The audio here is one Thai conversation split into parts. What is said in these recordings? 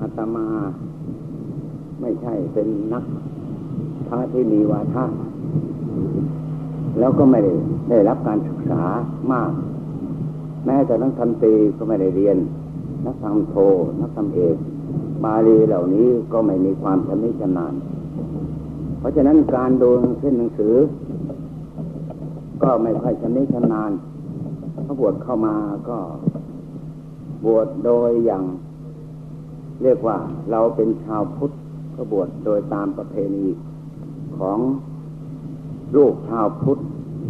อาตมาไม่ใช่เป็นนักพระที่มีวาทะแล้วก็ไม่ได้รับการศึกษามากแม้แต่นักธรรมตรีก็ไม่ได้เรียนนักธรรมโทนักธรรมเอกบาลีเหล่านี้ก็ไม่มีความชำนิชำนาญเพราะฉะนั้นการดูหนังสือก็ไม่ค่อยชำนิชำนาญพอบวชเข้ามาก็บวชโดยอย่างเรียกว่าเราเป็นชาวพุทธก็บวชโดยตามประเพณีของลูกชาวพุทธ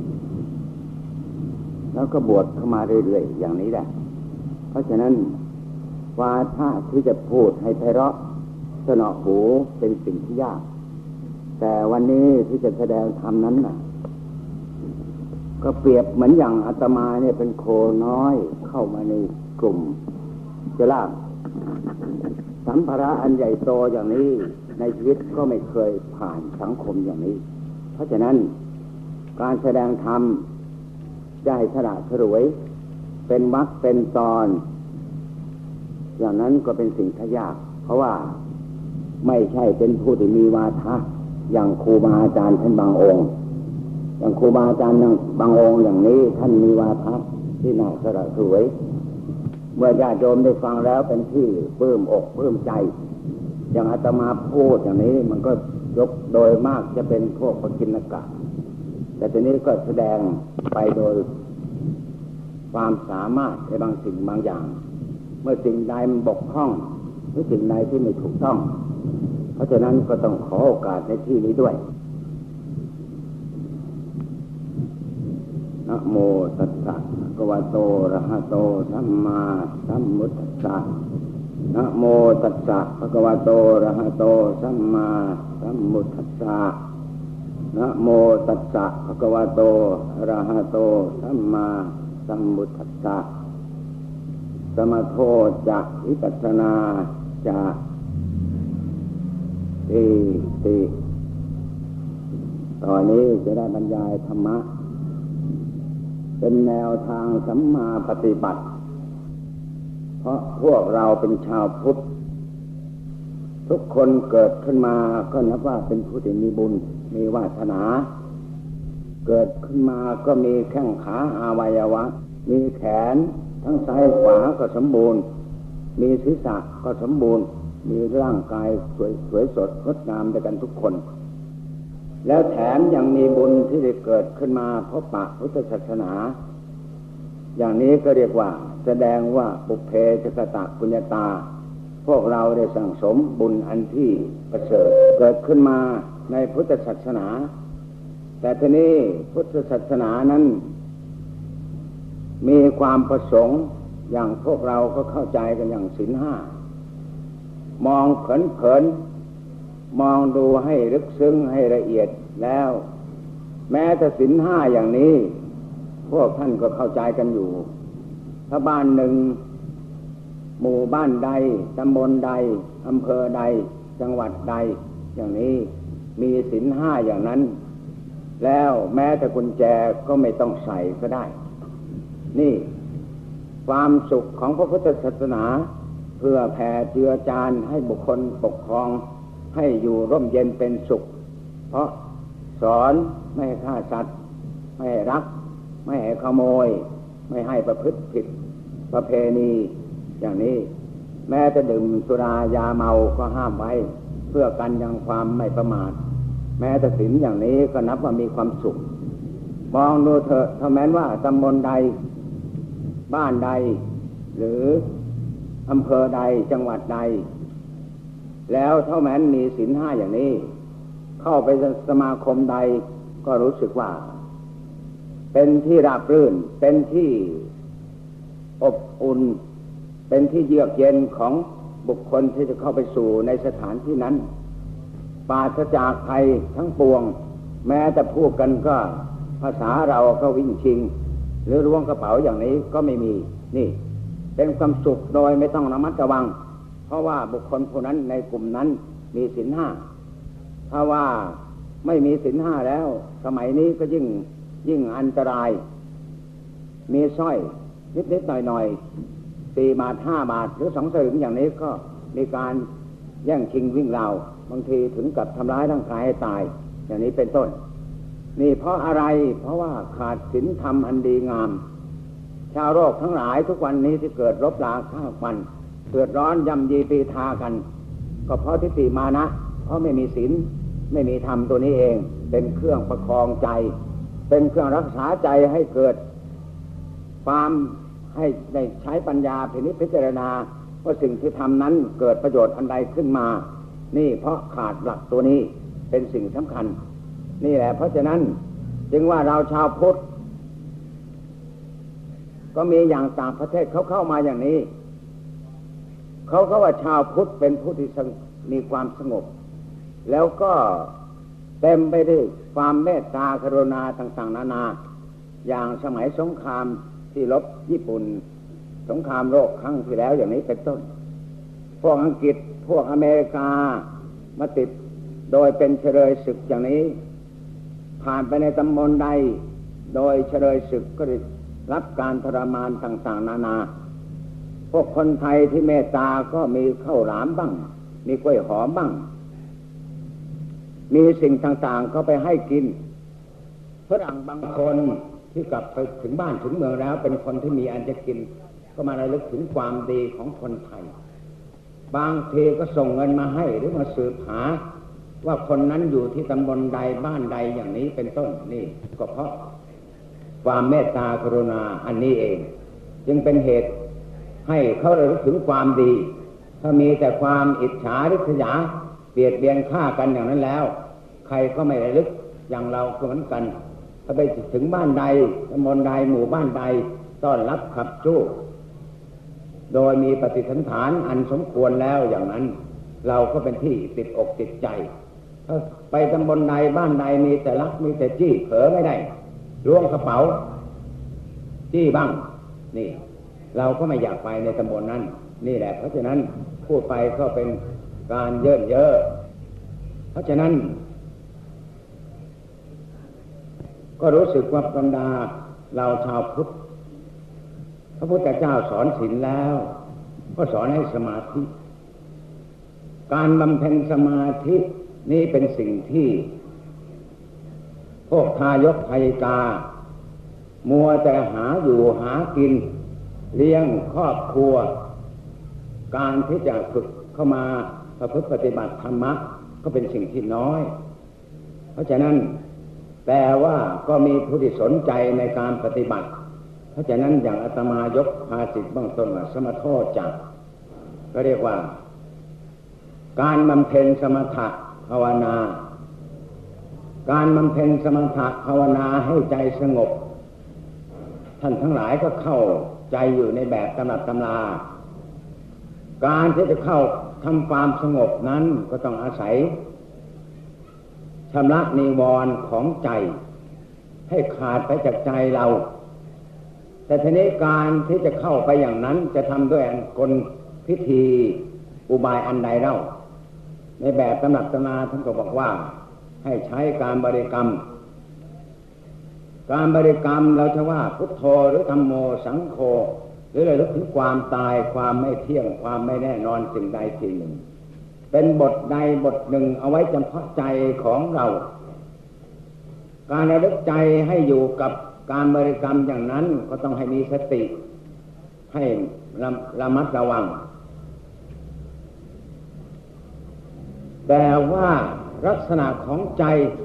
แล้วก็บวชเข้ามาเรื่อยๆอย่างนี้แหละเพราะฉะนั้นวาทะที่จะพูดให้ไพเราะสนอหูเป็นสิ่งที่ยากแต่วันนี้ที่จะแสดงธรรมนั้นน่ะก็เปรียบเหมือนอย่างอาตมาเนี่ยเป็นโคน้อยเข้ามาในกลุ่มจะลากสัมภาระอันใหญ่โตอย่างนี้ในชีวิตก็ไม่เคยผ่านสังคมอย่างนี้เพราะฉะนั้นการแสดงธรรมจะให้สละสลวยเป็นวรรคเป็นตอนอย่างนั้นก็เป็นสิ่งที่ยากเพราะว่าไม่ใช่เป็นผู้ที่มีวาทะอย่างครูบาอาจารย์ท่านบางองค์อย่างครูบาอาจารย์บางองค์อย่างนี้ท่านมีวาทะที่น่าสละสลวยเมื่อญาติโยมได้ฟังแล้วเป็นที่ปลื้มอกปลื้มใจอย่างอาตมาพูดอย่างนี้มันก็ยกโดยมากจะเป็นพวกปกิณกะแต่ทีนี้ก็แสดงไปโดยความสามารถในบางสิ่งบางอย่างเมื่อสิ่งใดมันบกพร่องหรือสิ่งใดที่ไม่ถูกต้องเพราะฉะนั้นก็ต้องขอโอกาสในที่นี้ด้วยนะโมตัสสะภะคะวะโตอะระหะโตสัมมาสัมพุทธัสสะนะโมตัสสะภะคะวะโตอะระหะโตสัมมาสัมพุทธัสสะนะโมตัสสะภะคะวะโตอะระหะโตสัมมาสัมพุทธัสสะสมโทจะวิปัสสนาจะติตอนนี้จะได้บรรยายธรรมะเป็นแนวทางสัมมาปฏิบัติเพราะพวกเราเป็นชาวพุทธทุกคนเกิดขึ้นมาก็นับว่าเป็นผู้ที่มีบุญมีวาสนาเกิดขึ้นมาก็มีแข้งขาอวัยวะมีแขนทั้งซ้ายขวาก็สมบูรณ์มีศีรษะก็สมบูรณ์มีร่างกายสวยสดงดงามด้วยกันทุกคนแล้วแถมยังมีบุญที่ได้เกิดขึ้นมาพบปะพุทธศาสนาอย่างนี้ก็เรียกว่าแสดงว่าปุพเพชกตปุญญาตาพวกเราได้สั่งสมบุญอันที่ประเสริฐเกิดขึ้นมาในพุทธศาสนาแต่ทีนี้พุทธศาสนานั้นมีความประสงค์อย่างพวกเราก็เข้าใจกันอย่างศีลห้ามองเผินๆมองดูให้ลึกซึ้งให้ละเอียดแล้วแม้แต่ศีลห้าอย่างนี้พวกท่านก็เข้าใจกันอยู่ถ้าบ้านหนึ่งหมู่บ้านใดตำบลใดอำเภอใดจังหวัดใดอย่างนี้มีศีลห้าอย่างนั้นแล้วแม้แต่กุญแจก็ไม่ต้องใส่ก็ได้นี่ความสุขของพระพุทธศาสนาเพื่อแผ่เจือจานให้บุคคลปกครองให้อยู่ร่มเย็นเป็นสุขเพราะสอนไม่ให้ฆ่าสัตว์ไม่ให้รักไม่ให้ขโมยไม่ให้ประพฤติผิดประเพณีอย่างนี้แม้จะดื่มสุรายาเมาก็ห้ามไว้เพื่อกันยังความไม่ประมาทแม้แต่ศีลอย่างนี้ก็นับว่ามีความสุขมองดูเถอะถ้าแม้นว่าตำบลใดบ้านใดหรืออำเภอใดจังหวัดใดแล้วเท่าแม้นมีศีลห้าอย่างนี้เข้าไปสมาคมใดก็รู้สึกว่าเป็นที่ราบรื่นเป็นที่อบอุ่นเป็นที่เยือกเย็นของบุคคลที่จะเข้าไปสู่ในสถานที่นั้นปราศจากภัยทั้งปวงแม้แต่พูดกันก็ภาษาเราก็วิ่งชิงหรือล้วงกระเป๋าอย่างนี้ก็ไม่มีนี่เป็นความสุขโดยไม่ต้องระมัดระวังเพราะว่าบุคคลผู้นั้นในกลุ่มนั้นมีศีลห้าถ้าว่าไม่มีศีลห้าแล้วสมัยนี้ก็ยิ่งอันตรายมีสร้อยนิดๆหน่อยๆ4 บาท 5 บาทหรือ2 สลึงอย่างนี้ก็มีการแย่งชิงวิ่งราวบางทีถึงกับทำร้ายร่างกายให้ตายอย่างนี้เป็นต้นนี่เพราะอะไรเพราะว่าขาดศีลธรรมอันดีงามชาวโลกทั้งหลายทุกวันนี้ที่เกิดรบราฆ่าฟันเดือดร้อนย่ำยีตีทากันก็เพราะทิฏฐิมานะเพราะไม่มีศีลไม่มีธรรมตัวนี้เองเป็นเครื่องประคองใจเป็นเครื่องรักษาใจให้เกิดความให้ได้ใช้ปัญญาพิจารณาว่าสิ่งที่ทำนั้นเกิดประโยชน์อันใดขึ้นมานี่เพราะขาดหลักตัวนี้เป็นสิ่งสำคัญนี่แหละเพราะฉะนั้นจึงว่าเราชาวพุทธก็มีอย่างต่างประเทศเขาเข้ามาอย่างนี้เขาว่าชาวพุทธเป็นผู้ที่มีความสงบแล้วก็เต็มไปด้วยความเมตตากรุณาต่างๆนานาอย่างสมัยสงครามที่รบญี่ปุ่นสงครามโลกครั้งที่แล้วอย่างนี้เป็นต้นพวกอังกฤษพวกอเมริกามาติดโดยเป็นเฉลยศึกอย่างนี้ผ่านไปในตำบลใดโดยเฉลยศึกก็ได้รับการทรมานต่างๆนานาพวกคนไทยที่เมตตาก็มีข้าวหลามบ้างมีกล้วยหอมบ้างมีสิ่งต่างๆเขาไปให้กินฝรั่งบางคนที่กลับไปถึงบ้านถึงเมืองแล้วเป็นคนที่มีอันจะกินก็มาระลึกถึงความดีของคนไทยบางทีก็ส่งเงินมาให้หรือมาสืบหาว่าคนนั้นอยู่ที่ตำบลใดบ้านใดอย่างนี้เป็นต้นนี่ก็เพราะความเมตตากรุณาอันนี้เองจึงเป็นเหตุให้เขาระลึกถึงความดีถ้ามีแต่ความอิจฉาริษยาเบียดเบียนฆ่ากันอย่างนั้นแล้วใครก็ไม่ระลึกอย่างเราก็เหมือนกันถ้าไปถึงบ้านใดตำบลใดหมู่บ้านใดต้อนรับขับสู้โดยมีปฏิสันถานอันสมควรแล้วอย่างนั้นเราก็เป็นที่ติดอกติดใจถ้าไปตำบลใดบ้านใดมีแต่ลักมีแต่จี้เผลอไม่ได้ล้วงกระเป๋าจี้บ้างนี่เราก็ไม่อยากไปในตำบลนั้นนี่แหละเพราะฉะนั้นพูดไปก็เป็นการเยินเยอะเพราะฉะนั้นก็รู้สึกว่าบรรดาเราชาวพุทธพระพุทธเจ้าสอนศีลแล้วก็สอนให้สมาธิการบำเพ็ญสมาธินี้เป็นสิ่งที่พวกทายกทายิกามัวแต่หาอยู่หากินเลี้ยงครอบครัวการที่จะฝึกเข้ามาประพฤติปฏิบัติธรรมะก็เป็นสิ่งที่น้อยเพราะฉะนั้นแต่ว่าก็มีผู้ที่สนใจในการปฏิบัติเพราะฉะนั้นอย่างอาตมายกภาษิตเบื้องต้นว่าสมโธจักก็เรียกว่าการบำเพ็ญสมถะภาวนาการบำเพ็ญสมถะภาวนาให้ใจสงบท่านทั้งหลายก็เข้าใจอยู่ในแบบตำรับตำราการที่จะเข้าทำความสงบนั้นก็ต้องอาศัยชำระนิวรณ์ของใจให้ขาดไปจากใจเราแต่ทีนี้การที่จะเข้าไปอย่างนั้นจะทำด้วยกลพิธีอุบายอันใดเล่าในแบบตำรับตำราท่านก็บอกว่าให้ใช้การบริกรรมเราจะว่าพุทโธหรือธัมโมสังโฆหรือระลึกถึงความตายความไม่เที่ยงความไม่แน่นอนสิ่งใดสิ่งหนึ่งเป็นบทใดบทหนึ่งเอาไว้เฉพาะใจของเราการระลึกใจให้อยู่กับการบริกรรมอย่างนั้นก็ต้องให้มีสติให้ระมัดระวังแต่ว่าลักษณะของใจ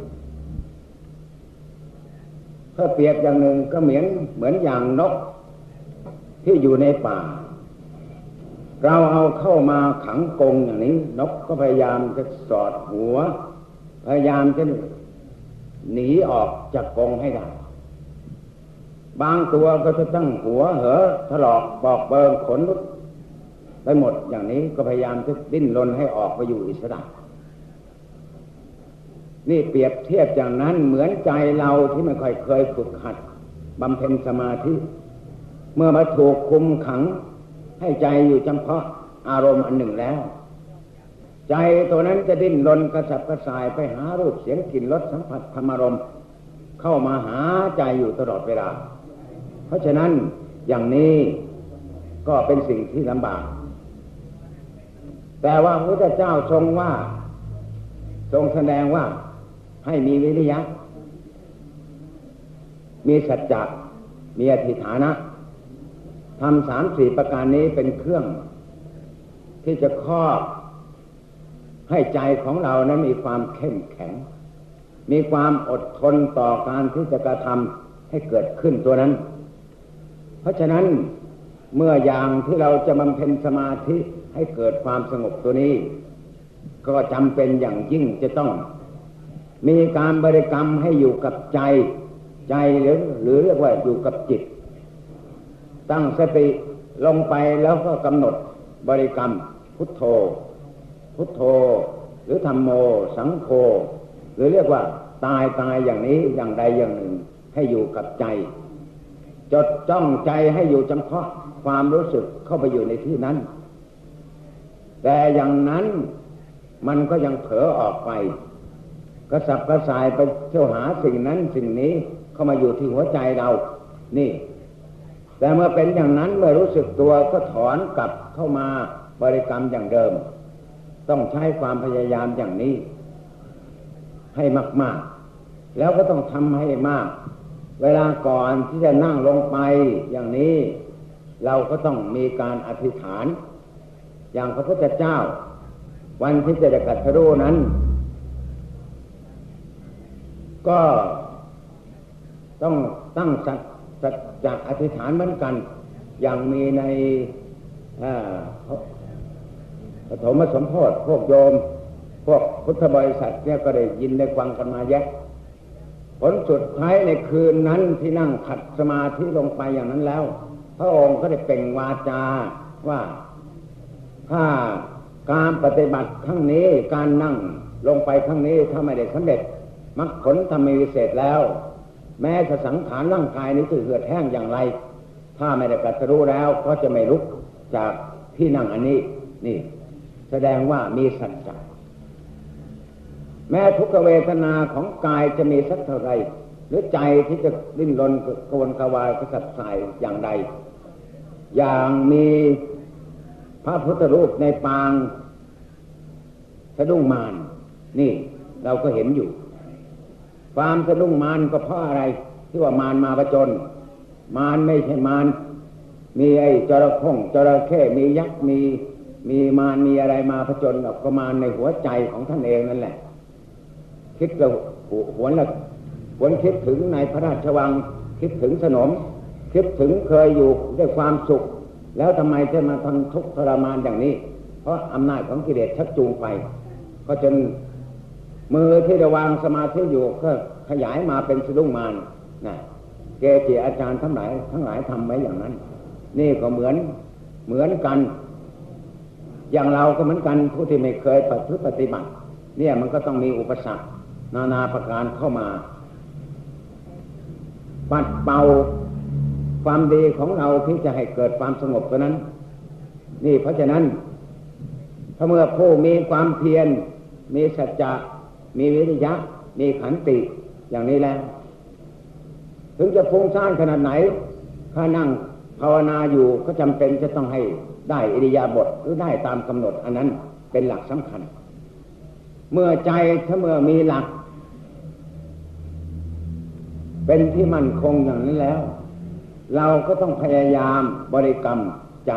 ถ้าเปรียบอย่างหนึ่งก็เหมือนอย่างนกที่อยู่ในป่าเราเอาเข้ามาขังกรงอย่างนี้นกก็พยายามจะสอดหัวพยายามจะหนีออกจากกรงให้ได้บางตัวก็จะตั้งหัวเหอถลอกปอกเบิงขนลุกไปหมดอย่างนี้ก็พยายามจะดิ้นรนให้ออกไปอยู่อิสระนี่เปรียบเทียบอย่างนั้นเหมือนใจเราที่ไม่ค่อยเคยฝึกหัดบำเพ็ญสมาธิเมื่อมาถูกคุมขังให้ใจอยู่เฉพาะอารมณ์อันหนึ่งแล้วใจตัวนั้นจะดิ้นรนกระสับกระส่ายไปหารูปเสียงกลิ่นรสสัมผัสธรรมารมณ์เข้ามาหาใจอยู่ตลอดเวลาเพราะฉะนั้นอย่างนี้ก็เป็นสิ่งที่ลำบากแต่ว่าพระพุทธเจ้าทรงแสดงว่าให้มีวิริยะมีสัจจะมีอธิฐานะทำ3-4ประการนี้เป็นเครื่องที่จะครอบให้ใจของเรานั้นมีความเข้มแข็งมีความอดทนต่อการที่จะกระทำให้เกิดขึ้นตัวนั้นเพราะฉะนั้นเมื่ออย่างที่เราจะบำเพ็ญสมาธิให้เกิดความสงบตัวนี้ก็จำเป็นอย่างยิ่งจะต้องมีการบริกรรมให้อยู่กับใจหรือเรียกว่าอยู่กับจิตตั้งสติลงไปแล้วก็กำหนดบริกรรมพุทโธพุทโธหรือธัมโมสังโฆหรือเรียกว่าตายอย่างนี้อย่างใดอย่างหนึ่งให้อยู่กับใจจดจ้องใจให้อยู่เฉพาะความรู้สึกเข้าไปอยู่ในที่นั้นแต่อย่างนั้นมันก็ยังเผลอออกไปกระสับกระส่ายไปเที่ยวหาสิ่งนั้นสิ่งนี้เข้ามาอยู่ที่หัวใจเรานี่แต่เมื่อเป็นอย่างนั้นเมื่อรู้สึกตัวก็ถอนกลับเข้ามาบริกรรมอย่างเดิมต้องใช้ความพยายามอย่างนี้ให้มากๆแล้วก็ต้องทำให้มากเวลาก่อนที่จะนั่งลงไปอย่างนี้เราก็ต้องมีการอธิษฐานอย่างพระพุทธเจ้าวันที่จะได้ตรัสรู้นั้นก็ต้องตั้งสัจจะอธิษฐานเหมือนกันอย่างมีในปฐมสมโภชพวกโยมพวกพุทธบริษัทเนี่ยก็ได้ยินได้ฟังกันมาแยะผลสุดท้ายในคืนนั้นที่นั่งขัดสมาธิลงไปอย่างนั้นแล้วพระองค์ก็ได้เปล่งวาจาว่าถ้าการปฏิบัติครั้งนี้การนั่งลงไปครั้งนี้ถ้าไม่ได้สำเร็จมรรคผลธรรมวิเศษแล้วแม้จะสังขารร่างกายนี้จะเหือดแห้งอย่างไรถ้าไม่ได้ตรัสรู้แล้วก็จะไม่ลุกจากที่นั่งอันนี้นี่แสดงว่ามีสัจจะแม้ทุกขเวทนาของกายจะมีสักเท่าไรหรือใจที่จะดิ้นรนกระวนกระวายกระสับกระส่ายอย่างใดอย่างมีพระพุทธรูปในปางสะดุ้งมารนี่เราก็เห็นอยู่ความสะดุ้งมารก็เพราะอะไรที่ว่ามารมาผจญมารไม่ใช่มารมีไอ้จระเข้มียักษ์มีมารมีอะไรมาผจญก็มารในหัวใจของท่านเองนั่นแหละคิดก็หวนคิดถึงในพระราชวังคิดถึงสนมคิดถึงเคยอยู่ด้วยความสุขแล้วทำไมจะมาทำทุกข์ทรมานอย่างนี้เพราะอำนาจของกิเลสชักจูงไปก็จนมือที่ระวางสมาธิอยู่ก็ขยายมาเป็นสะดุ้งมารนะเกจิอาจารย์ทั้งหลายทำไว้อย่างนั้นนี่ก็เหมือนกันอย่างเราก็เหมือนกันผู้ที่ไม่เคยปฏิบัติเนี่ยมันก็ต้องมีอุปสรรคนานาประการเข้ามาปัดเป่าความดีของเราที่จะให้เกิดความสงบตัวนั้นนี่เพราะฉะนั้นถ้าเมื่อผู้มีความเพียรมีสัจจะมีวิริยะมีขันติอย่างนี้แล้วถึงจะฟุ้งซ่านขนาดไหนถ้านั่งภาวนาอยู่ก็จำเป็นจะต้องให้ได้อิริยาบถหรือได้ตามกำหนดอันนั้นเป็นหลักสำคัญเมื่อใจถ้าเมื่อมีหลักเป็นที่มั่นคงอย่างนี้แล้วเราก็ต้องพยายามบริกรรมใจ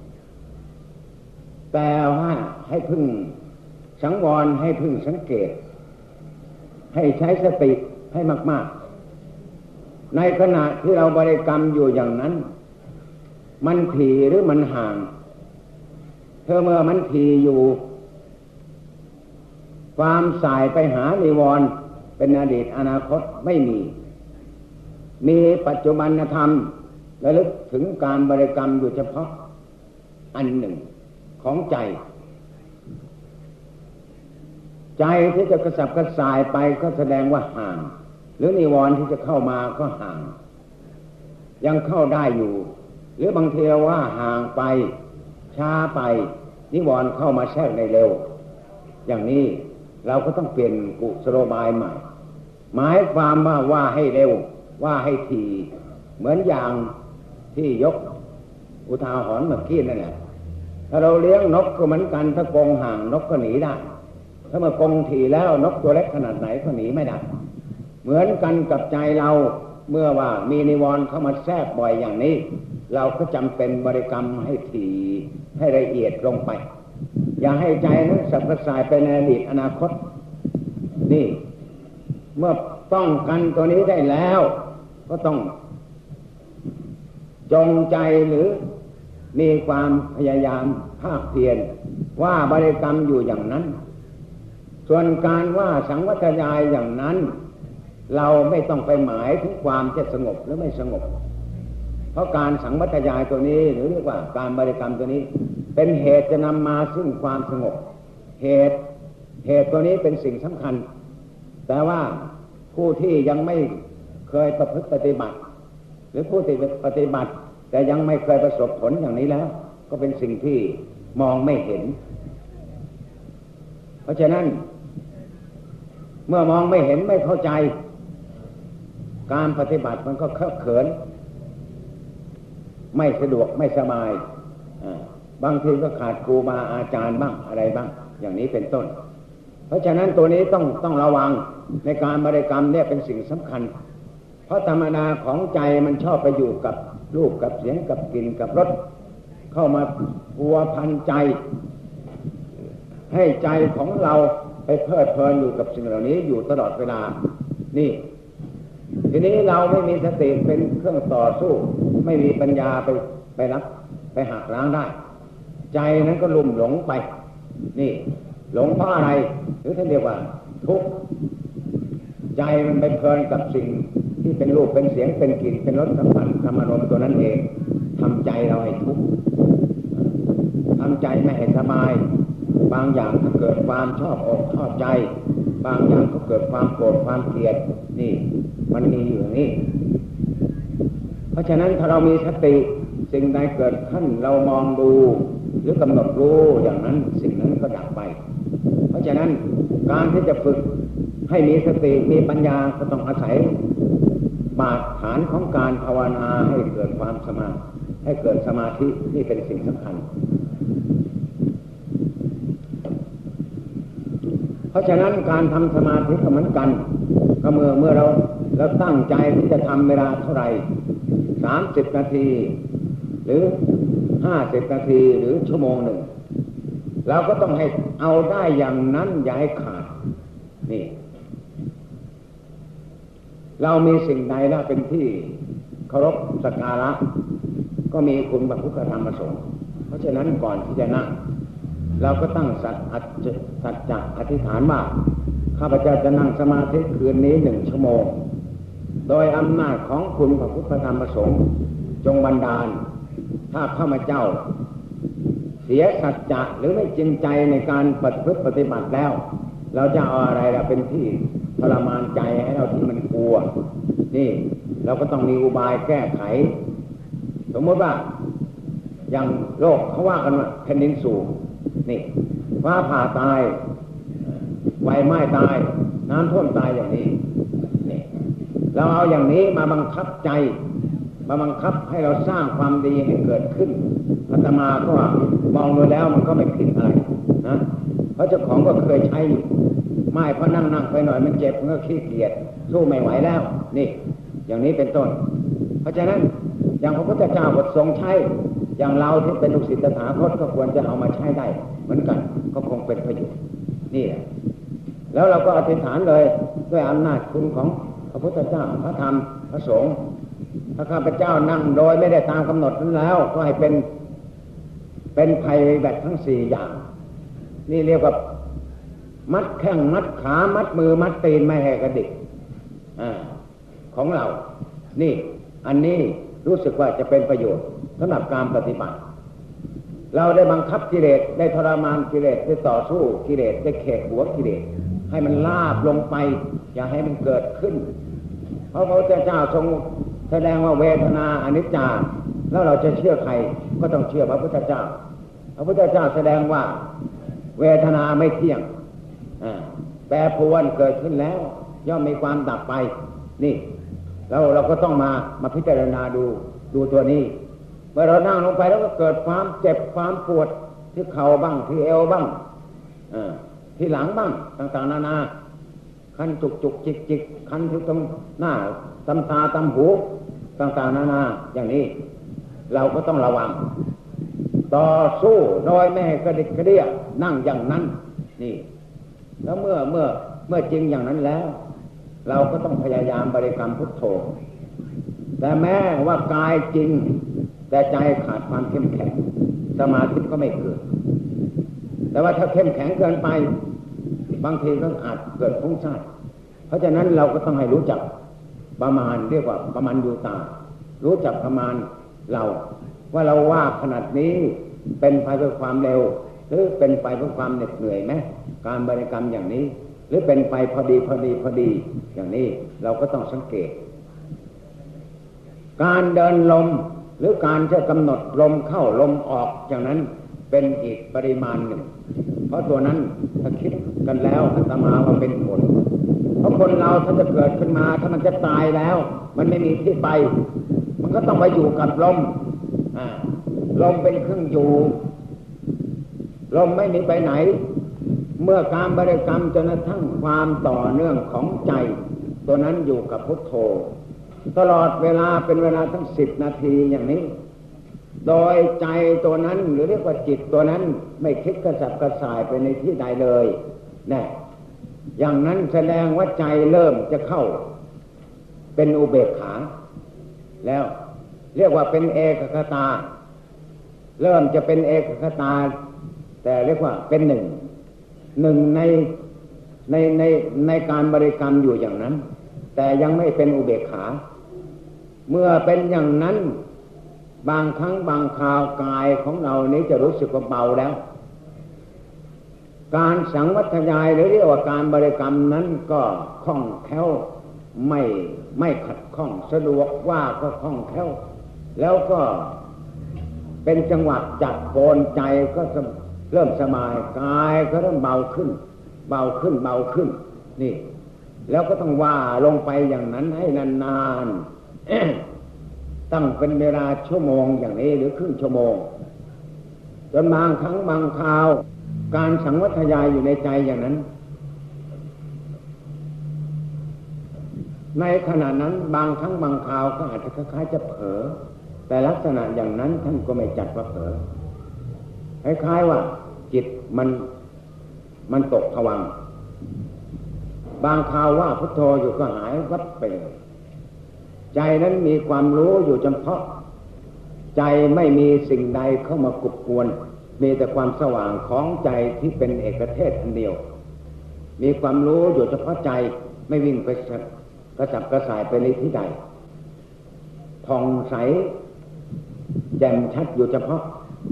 แต่ว่าให้พึ่งสังวรให้พึ่งสังเกตให้ใช้สติให้มากๆในขณะที่เราบริกรรมอยู่อย่างนั้นมันถี่หรือมันห่างเมื่อมันถี่อยู่ความสายไปหานิวรณ์เป็นอดีตอนาคตไม่มีปัจจุบันธรรมระลึกถึงการบริกรรมอยู่เฉพาะอันหนึ่งของใจที่จะกระสับกระส่ายไปก็แสดงว่าห่างหรือนิวรณ์ที่จะเข้ามาก็ห่างยังเข้าได้อยู่หรือบางทีว่าห่างไปช้าไปนิวรณ์เข้ามาแทรกในเร็วอย่างนี้เราก็ต้องเปลี่ยนกุศโลบายใหม่หมายความว่าให้เร็วว่าให้ถี่เหมือนอย่างที่ยกอุทาหรณ์เมื่อกี้นั่นแหละถ้าเราเลี้ยงนกก็เหมือนกันถ้ากรงห่างนกก็หนีได้ถ้ามากรงถี่แล้วนกตัวเล็กขนาดไหนก็หนีไม่ได้เหมือนกันกับใจเราเมื่อว่ามีนิวรณ์เข้ามาแทรกบ่อยอย่างนี้เราก็จำเป็นบริกรรมให้ถี่ให้ละเอียดลงไปอย่าให้ใจนั้นสับสายไปในอดีตอนาคตนี่เมื่อป้องกันตัวนี้ได้แล้วก็ต้องจงใจหรือมีความพยายามภาคเพียรว่าบริกรรมอยู่อย่างนั้นส่วนการว่าสังวัตยายอย่างนั้นเราไม่ต้องไปหมายถึงความจะสงบหรือไม่สงบเพราะการสังวัตยายตัวนี้หรือเรียกว่าการบริกรรมตัวนี้เป็นเหตุจะนำมาซึ่งความสงบเหตุตัวนี้เป็นสิ่งสำคัญแต่ว่าผู้ที่ยังไม่เคยประพฤติปฏิบัติหรือผู้ที่ปฏิบัติแต่ยังไม่เคยประสบผลอย่างนี้แล้วก็เป็นสิ่งที่มองไม่เห็นเพราะฉะนั้นเมื่อมองไม่เห็นไม่เข้าใจการปฏิบัติมันก็เคอะเขินไม่สะดวกไม่สบายบางทีก็ขาดครูบาอาจารย์บ้างอะไรบ้างอย่างนี้เป็นต้นเพราะฉะนั้นตัวนี้ต้องระวังในการบริกรรมเนี่ยเป็นสิ่งสำคัญเพราะธรรมดาของใจมันชอบไปอยู่กับรูปกับเสียงกับกลิ่นกับรสเข้ามาพัวพันใจให้ใจของเราไปเพลิดเพลินอยู่กับสิ่งเหล่านี้อยู่ตลอดเวลานี่ทีนี้เราไม่มีสติเป็นเครื่องต่อสู้ไม่มีปัญญาไปรับไปหักล้างได้ใจนั้นก็ลุ่มหลงไปนี่หลงเพราะอะไรหรือท่านเรียกว่าทุกข์ใจมันไปเพลินกับสิ่งที่เป็นรูปเป็นเสียงเป็นกลิ่นเป็นรสสัมผัสธรรมารมณ์ตัวนั้นเองทำใจเราให้ทุกข์ทำใจไม่ให้สบายบางอย่างก็เกิดความชอบอกชอบใจบางอย่างก็เกิดความโกรธความเกลียดนี่มันมีอยู่นี่เพราะฉะนั้นถ้าเรามีสติสิ่งใดเกิดขึ้นเรามองดูหรือกำหนดรู้อย่างนั้นสิ่งนั้นก็ดับไปเพราะฉะนั้นการที่จะฝึกให้มีสติมีปัญญาก็ต้องอาศัยบาดฐานของการภาวนาให้เกิดความสมาธิให้เกิดสมาธินี่เป็นสิ่งสำคัญเพราะฉะนั้นการทำสมาธิก็เหมือนกันก็เมื่อเราตั้งใจที่จะทำเวลาเท่าไหร่30 นาทีหรือ50 นาทีหรือชั่วโมงหนึ่งเราก็ต้องให้เอาได้อย่างนั้นอย่าให้ขาดนี่เรามีสิ่งใดแล้วเป็นที่เคารพสักการะก็มีคุณพระพุทธธรรมประสงค์เพราะฉะนั้นก่อนที่จะนั่งเราก็ตั้งสัจจะอธิษฐานว่าข้าพเจ้าจะนั่งสมาธิคืนนี้1 ชั่วโมงโดยอำนาจของคุณพระพุทธธรรมประสงค์จงบันดาลถ้าข้าพเจ้าเสียสัจจะหรือไม่จริงใจในการปฏิบัติแล้วเราจะเอาอะไรเราเป็นที่ทรมานใจให้เราที่มันกลัวนี่เราก็ต้องมีอุบายแก้ไขสมมติว่าอย่างโลกเขาว่ากันว่าแผ่นดินสูงนี่ฟ้าผ่าตายไฟไหม้ตายน้ำท่วมตายอย่างนี้นี่เราเอาอย่างนี้มาบังคับใจมาบังคับให้เราสร้างความดีให้เกิดขึ้นอาตมาก็มองดูแล้วมันก็ไม่ผิดอะไรนะเพราะเจ้าของก็เคยใช้อยู่ไม่เพราะนั่งไปหน่อยมันเจ็บมันก็ขี้เกียจสู้ไม่ไหวแล้วนี่อย่างนี้เป็นต้นเพราะฉะนั้นอย่างพระพุทธเจ้าบททรงใช้อย่างเราที่เป็นลูกศิษย์ตถาคตก็ควรจะเอามาใช้ได้เหมือนกันก็คงเป็นประโยชน์นี่แหละแล้วเราก็อธิษฐานเลยด้วยอำนาจคุณของพระพุทธเจ้าพระธรรมพระสงฆ์ถ้าข้าพเจ้านั่งโดยไม่ได้ตามกำหนดนั้นแล้วก็ให้เป็นภัยแบบทั้ง4อย่างนี่เรียกว่ามัดแข้งมัดขามัดมือมัดตีนไม่ให้กระดิกของเรานี่อันนี้รู้สึกว่าจะเป็นประโยชน์สำหรับการปฏิบัติเราได้บังคับกิเลสได้ทรมานกิเลสได้ต่อสู้กิเลสได้เขกหัวกิเลสให้มันลาบลงไปอย่าให้มันเกิดขึ้นเพราะพระพุทธเจ้าทรงแสดงว่าเวทนาอนิจจาแล้วเราจะเชื่อใครก็ต้องเชื่อพระพุทธเจ้าพระพุทธเจ้าแสดงว่าเวทนาไม่เที่ยงแปรปรวนเกิดขึ้นแล้วย่อมมีความดับไปนี่แล้วเราก็ต้องมาพิจารณาดูตัวนี้เมื่อเรานั่งลงไปแล้วก็เกิดความเจ็บความปวดที่เข่าบ้างที่เอวบ้างที่หลังบ้างต่างๆนานาคันจุกจิกคันที่ตรงหน้าตำตาตำหูต่างๆนานาอย่างนี้เราก็ต้องระวังต่อสู้โดยไม่ให้กระดิกกระเดี่ยนั่งอย่างนั้นนี่แล้วเมื่อจริงอย่างนั้นแล้วเราก็ต้องพยายามบริกรรมพุทโธแต่แม้ว่ากายจริงแต่ใจขาดความเข้มแข็งสมาธิก็ไม่เกิดแต่ว่าถ้าเข้มแข็งเกินไปบางทีก็อาจเกิดฟุ้งซ่านเพราะฉะนั้นเราก็ต้องให้รู้จักประมาณเรียกว่าประมาณยูตารู้จักประมาณเราว่าเราว่าขนาดนี้เป็นไปเพื่อความเร็วหรือเป็นไปเพื่อความเหน็ดเหนื่อยไหมการบริกรรมอย่างนี้หรือเป็นไปพอดีอย่างนี้เราก็ต้องสังเกตการเดินลมหรือการจะกำหนดลมเข้าลมออกอย่างนั้นเป็นอีกปริมาณหนึ่งเพราะตัวนั้นถ้าคิดกันแล้วอาตมาว่าเป็นผลเพราะคนเราถ้าจะเกิดขึ้นมาถ้ามันจะตายแล้วมันไม่มีที่ไปมันก็ต้องไปอยู่กับลมลมเป็นเครื่องอยู่ลมไม่มีไปไหนเมื่อการบริกรรมจนกระทั่งความต่อเนื่องของใจตัวนั้นอยู่กับพุทโธตลอดเวลาเป็นเวลาทั้ง10 นาทีอย่างนี้โดยใจตัวนั้นหรือเรียกว่าจิตตัวนั้นไม่คิดกระสับกระส่ายไปในที่ใดเลยนะอย่างนั้นแสดงว่าใจเริ่มจะเข้าเป็นอุเบกขาแล้วเรียกว่าเป็นเอกคตาเริ่มจะเป็นเอกคตาแต่เรียกว่าเป็นหนึ่งในการบริกรรมอยู่อย่างนั้นแต่ยังไม่เป็นอุเบกขาเมื่อเป็นอย่างนั้นบางครั้งบางคราวกายของเรานี้จะรู้สึกว่าเบาแล้วการสังวัทยายหรือเรียกว่าการบริกรรมนั้นก็คล่องแคล่วไม่ขัดข้องสะดวกว่าก็คล่องแคล่วแล้วก็เป็นจังหวะจับโคนใจก็เริ่มสบายกายก็เริ่มเบาขึ้นนี่แล้วก็ต้องว่าลงไปอย่างนั้นให้นานๆตั้งเป็นเวลาชั่วโมงอย่างนี้หรือครึ่งชั่วโมงจนบางครั้งบางคราวการสังวัทยายอยู่ในใจอย่างนั้นในขณะนั้นบางครั้งบางคราวก็อาจจะคล้ายๆจะเผลอแต่ลักษณะอย่างนั้นท่านก็ไม่จัดว่าเผลอคล้ายๆว่าจิตมันตกภวังค์บางคราวว่าพุทโธอยู่ก็หายวับไปเลยใจนั้นมีความรู้อยู่เฉพาะใจไม่มีสิ่งใดเข้ามากรุบกวนมีแต่ความสว่างของใจที่เป็นเอกเทศอันเดียวมีความรู้อยู่เฉพาะใจไม่วิ่งไปกระสับกระส่ายไปในที่ใดผ่องใสแจ่มชัดอยู่เฉพาะ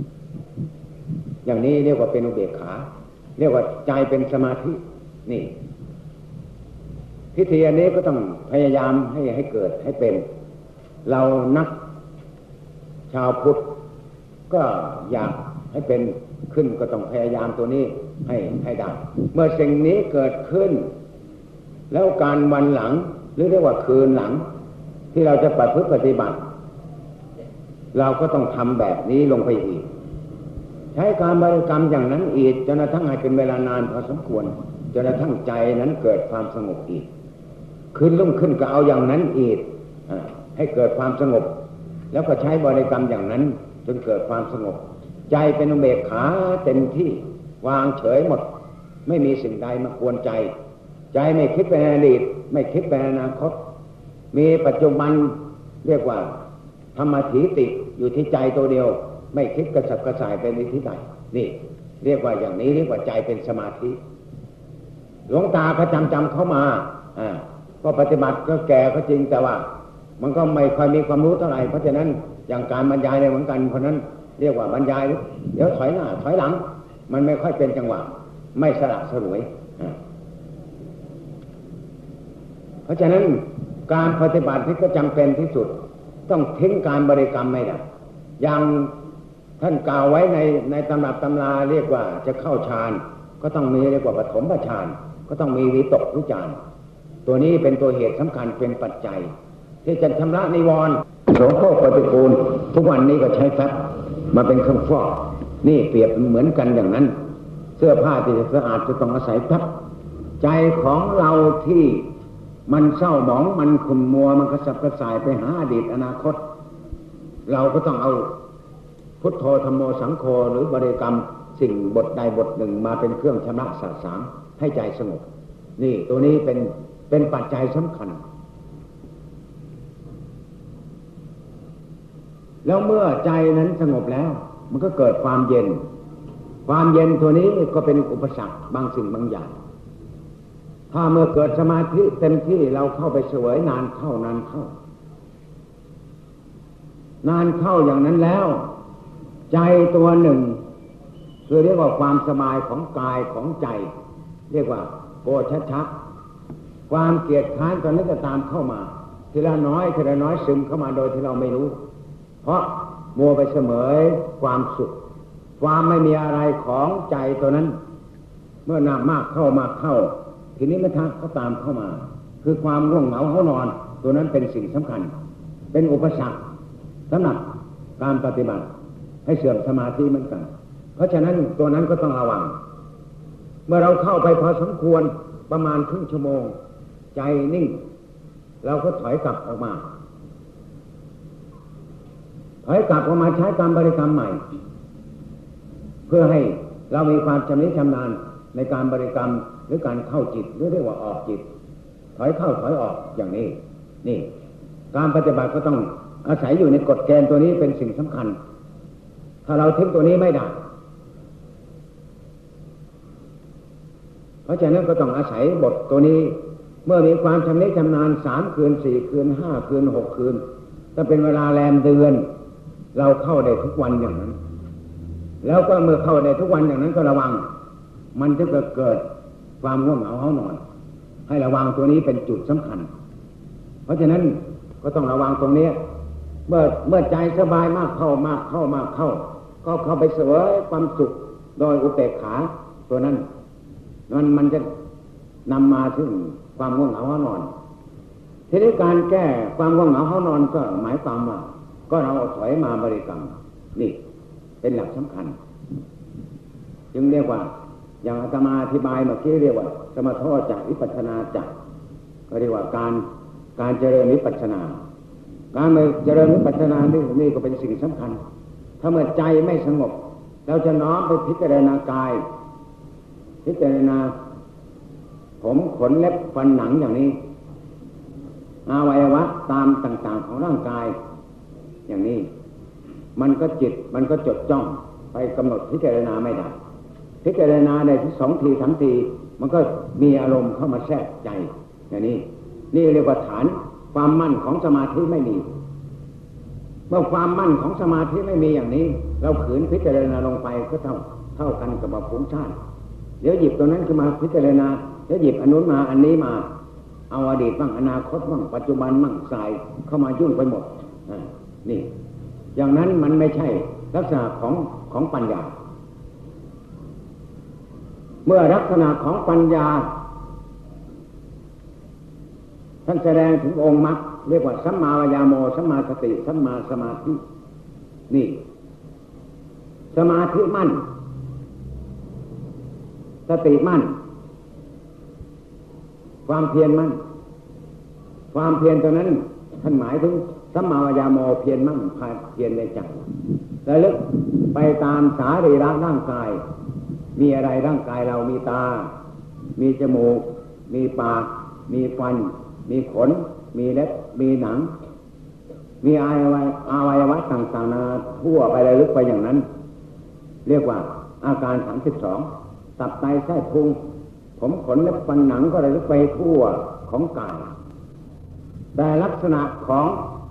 อย่างนี้เรียกว่าเป็นอุเบกขาเรียกว่าใจเป็นสมาธินี่พิธีอันนี้ก็ต้องพยายามให้เกิดให้เป็นเรานักชาวพุทธก็อยากให้เป็นขึ้นก็ต้องพยายามตัวนี้ให้ได้เมื่อสิ่งนี้เกิดขึ้นแล้วการวันหลังหรือเรียกว่าคืนหลังที่เราจะประพฤติปฏิบัติเราก็ต้องทำแบบนี้ลงไปอีกใช้การบริกรรมอย่างนั้นอีกจนกระทั่งให้เป็นเวลานานพอสมควรจนกระทั่งใจนั้นเกิดความสงบอีกคืนรุ่งขึ้นก็เอาอย่างนั้นอีกให้เกิดความสงบแล้วก็ใช้บริกรรมอย่างนั้นจนเกิดความสงบใจเป็นอุเบกขาเต็มที่วางเฉยหมดไม่มีสิ่งใดมากวนใจใจไม่คิดไปในอดีตไม่คิดไปในอนาคตมีปัจจุบันเรียกว่าธรรมถีติอยู่ที่ใจตัวเดียวไม่คิดกระสับกระส่ายไปในที่ใดนี่เรียกว่าอย่างนี้เรียกว่าใจเป็นสมาธิหลวงตาเขาจำเข้ามาก็ปฏิบัติก็แก่ก็จริงแต่ว่ามันก็ไม่ค่อยมีความรู้เท่าไหร่เพราะฉะนั้นอย่างการบรรยายในเหมือนกันเพราะนั้นเรียกว่าบรรยายเดี๋ยวถอยหน้าถอยหลังมันไม่ค่อยเป็นจังหวะไม่สละสลวยเพราะฉะนั้นการปฏิบัติที่ก็จำเป็นที่สุดต้องทิ้งการบริกรรมไม่ได้อย่างท่านกล่าวไว้ในตำรับตำราเรียกว่าจะเข้าฌานก็ต้องมีเรียกว่าปฐมฌานก็ต้องมีวิตกวิจารตัวนี้เป็นตัวเหตุสำคัญเป็นปัจจัยที่จะชำระนิวรณ์โสโครกปฏิกูลทุกวันนี้ก็ใช้แฟบมาเป็นเครื่องฟอกนี่เปรียบเหมือนกันอย่างนั้นเสื้อผ้าที่จะสะอาดจะต้องอาศัยพับใจของเราที่มันเศร้าหมองมันขุ่นมัวมันกระสับกระส่ายไปหาอดีตอนาคตเราก็ต้องเอาพุทโธธัมโมสังโฆหรือบริกรรมสิ่งบทใดบทหนึ่งมาเป็นเครื่องชำระสะสางให้ใจสงบนี่ตัวนี้เป็นปัจจัยสำคัญแล้วเมื่อใจนั้นสงบแล้วมันก็เกิดความเย็นตัวนี้ก็เป็นอุปสรรคบางสิ่งบางอย่างถ้าเมื่อเกิดสมาธิเต็มที่เราเข้าไปเสวยนานเข้านานเข้าอย่างนั้นแล้วใจตัวหนึ่งคือเรียกว่าความสบายของกายของใจเรียกว่าโกชัชะความเกียจค้านตอนนี้ก็ตามเข้ามาทีละน้อยซึมเข้ามาโดยที่เราไม่รู้เพราะมัวไปเสมอความสุขความไม่มีอะไรของใจตัวนั้นเมื่อหนักมากเข้าทีนี้มันทักก็ตามเข้ามาคือความง่วงเหงาเฮานอนตัวนั้นเป็นสิ่งสำคัญเป็นอุปสรรคสำหรับการปฏิบัติให้เสื่อมสมาธิเหมือนกันเพราะฉะนั้นตัวนั้นก็ต้องระวังเมื่อเราเข้าไปพอสมควรประมาณครึ่งชั่วโมงใจนิ่งเราก็ถอยกลับออกมาใช้การบริกรรมใหม่เพื่อให้เรามีความชำนิชำนาญในการบริกรรมหรือการเข้าจิตหรือเรียกว่าออกจิตถอยเข้าถอยออกอย่างนี้นี่การปฏิบัติก็ต้องอาศัยอยู่ในกฎเกณฑ์ตัวนี้เป็นสิ่งสำคัญถ้าเราทิ้งตัวนี้ไม่ได้เพราะฉะนั้นก็ต้องอาศัยบทตัวนี้เมื่อมีความชำนิชำนาญ3 คืน 4 คืน 5 คืน 6 คืนถ้าเป็นเวลาแรมเดือนเราเข้าได้ทุกวันอย่างนั้นแล้วก็เมื่อเข้าได้ทุกวันอย่างนั้นก็ระวังมันจะเกิดความง่วงเหงาเฮานอนให้ระวังตัวนี้เป็นจุดสำคัญเพราะฉะนั้นก็ต้องระวังตรงนี้เมื่อใจสบายมากเข้าก็เข้าไปเสวยความสุขโดยอุเบกขาตัวนั้นมันจะนำมาถึงความง่วงเหงาเฮานอนทีนี้การแก้ความง่วงเหงาเฮานอนก็หมายความว่าก็เราถอยมาบริกรรมนี่เป็นหลักสำคัญจึงเรียกว่าอย่างอาตมาอธิบายเมื่อกี้เรียกว่าสมถะจักวิปัสสนาจักก็เรียกว่าการเจริญวิปัสสนาการเจริญวิปัสสนานี่ก็เป็นสิ่งสำคัญถ้าเมื่อใจไม่สงบเราจะน้อมไปพิจารณากายพิจารณาผมขนเล็บฟันหนังอย่างนี้อวัยวะตามต่างๆของร่างกายอย่างนี้มันก็จิตมันก็จดจ้องไปกำหนดพิจารณาไม่ได้พิจารณาได้ที่2 ที 3 ทีมันก็มีอารมณ์เข้ามาแทรกใจอย่างนี้นี่เรียกว่าฐานความมั่นของสมาธิไม่มีเมื่อความมั่นของสมาธิไม่มีอย่างนี้เราขืนพิจารณาลงไปก็เท่ากันกับผงชาติเดี๋ยวหยิบตัวนั้นขึ้นมาพิจารณาแล้วหยิบอันนู้นมาอันนี้มาเอาอดีตบ้างอนาคตบ้างปัจจุบันบ้างใส่เข้ามายุ่งไปหมดนี่อย่างนั้นมันไม่ใช่ลักษณะของปัญญาเมื่อลักษณะของปัญญาท่านแสดงถึงองค์มรรคเรียกว่าสัมมาวายาโมสัมมาสติสัมมาสมาธินี่สมาธิมั่นสติมั่นความเพียรมั่นความเพียรตัวนั้นท่านหมายถึงสัมมาวายาโมเพียรมั่นเพียรในใจระลึกไปตามสารีระร่างกายมีอะไรร่างกายเรามีตามีจมูกมีปากมีฟันมีขนมีเล็บมีหนังมีอวัยวะต่างๆนาทั่วไประลึกไปอย่างนั้นเรียกว่าอาการ32ตับไตไส้พุงผมขนเล็บฟันหนังก็ระลึกไปทั่วของกายแต่ลักษณะของ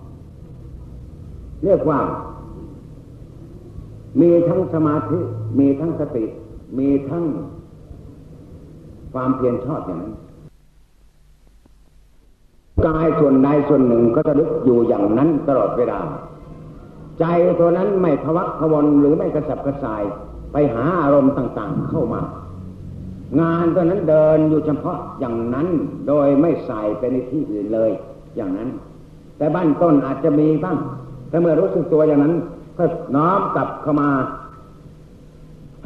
เรียกว่ามีทั้งสมาธิมีทั้งสติมีทั้งความเพียรชอบอย่างนั้นกายส่วนใดส่วนหนึ่งก็ระลึกอยู่อย่างนั้นตลอดเวลาใจตัวนั้นไม่พะวักพะวนหรือไม่กระสับกระส่ายไปหาอารมณ์ต่างๆเข้ามางานตัวนั้นเดินอยู่เฉพาะอย่างนั้นโดยไม่ใส่ไปในที่อื่นเลยอย่างนั้นแต่บ้านต้นอาจจะมีบ้างแต่เมื่อรู้สึกตัวอย่างนั้นก็น้อมกลับเข้ามา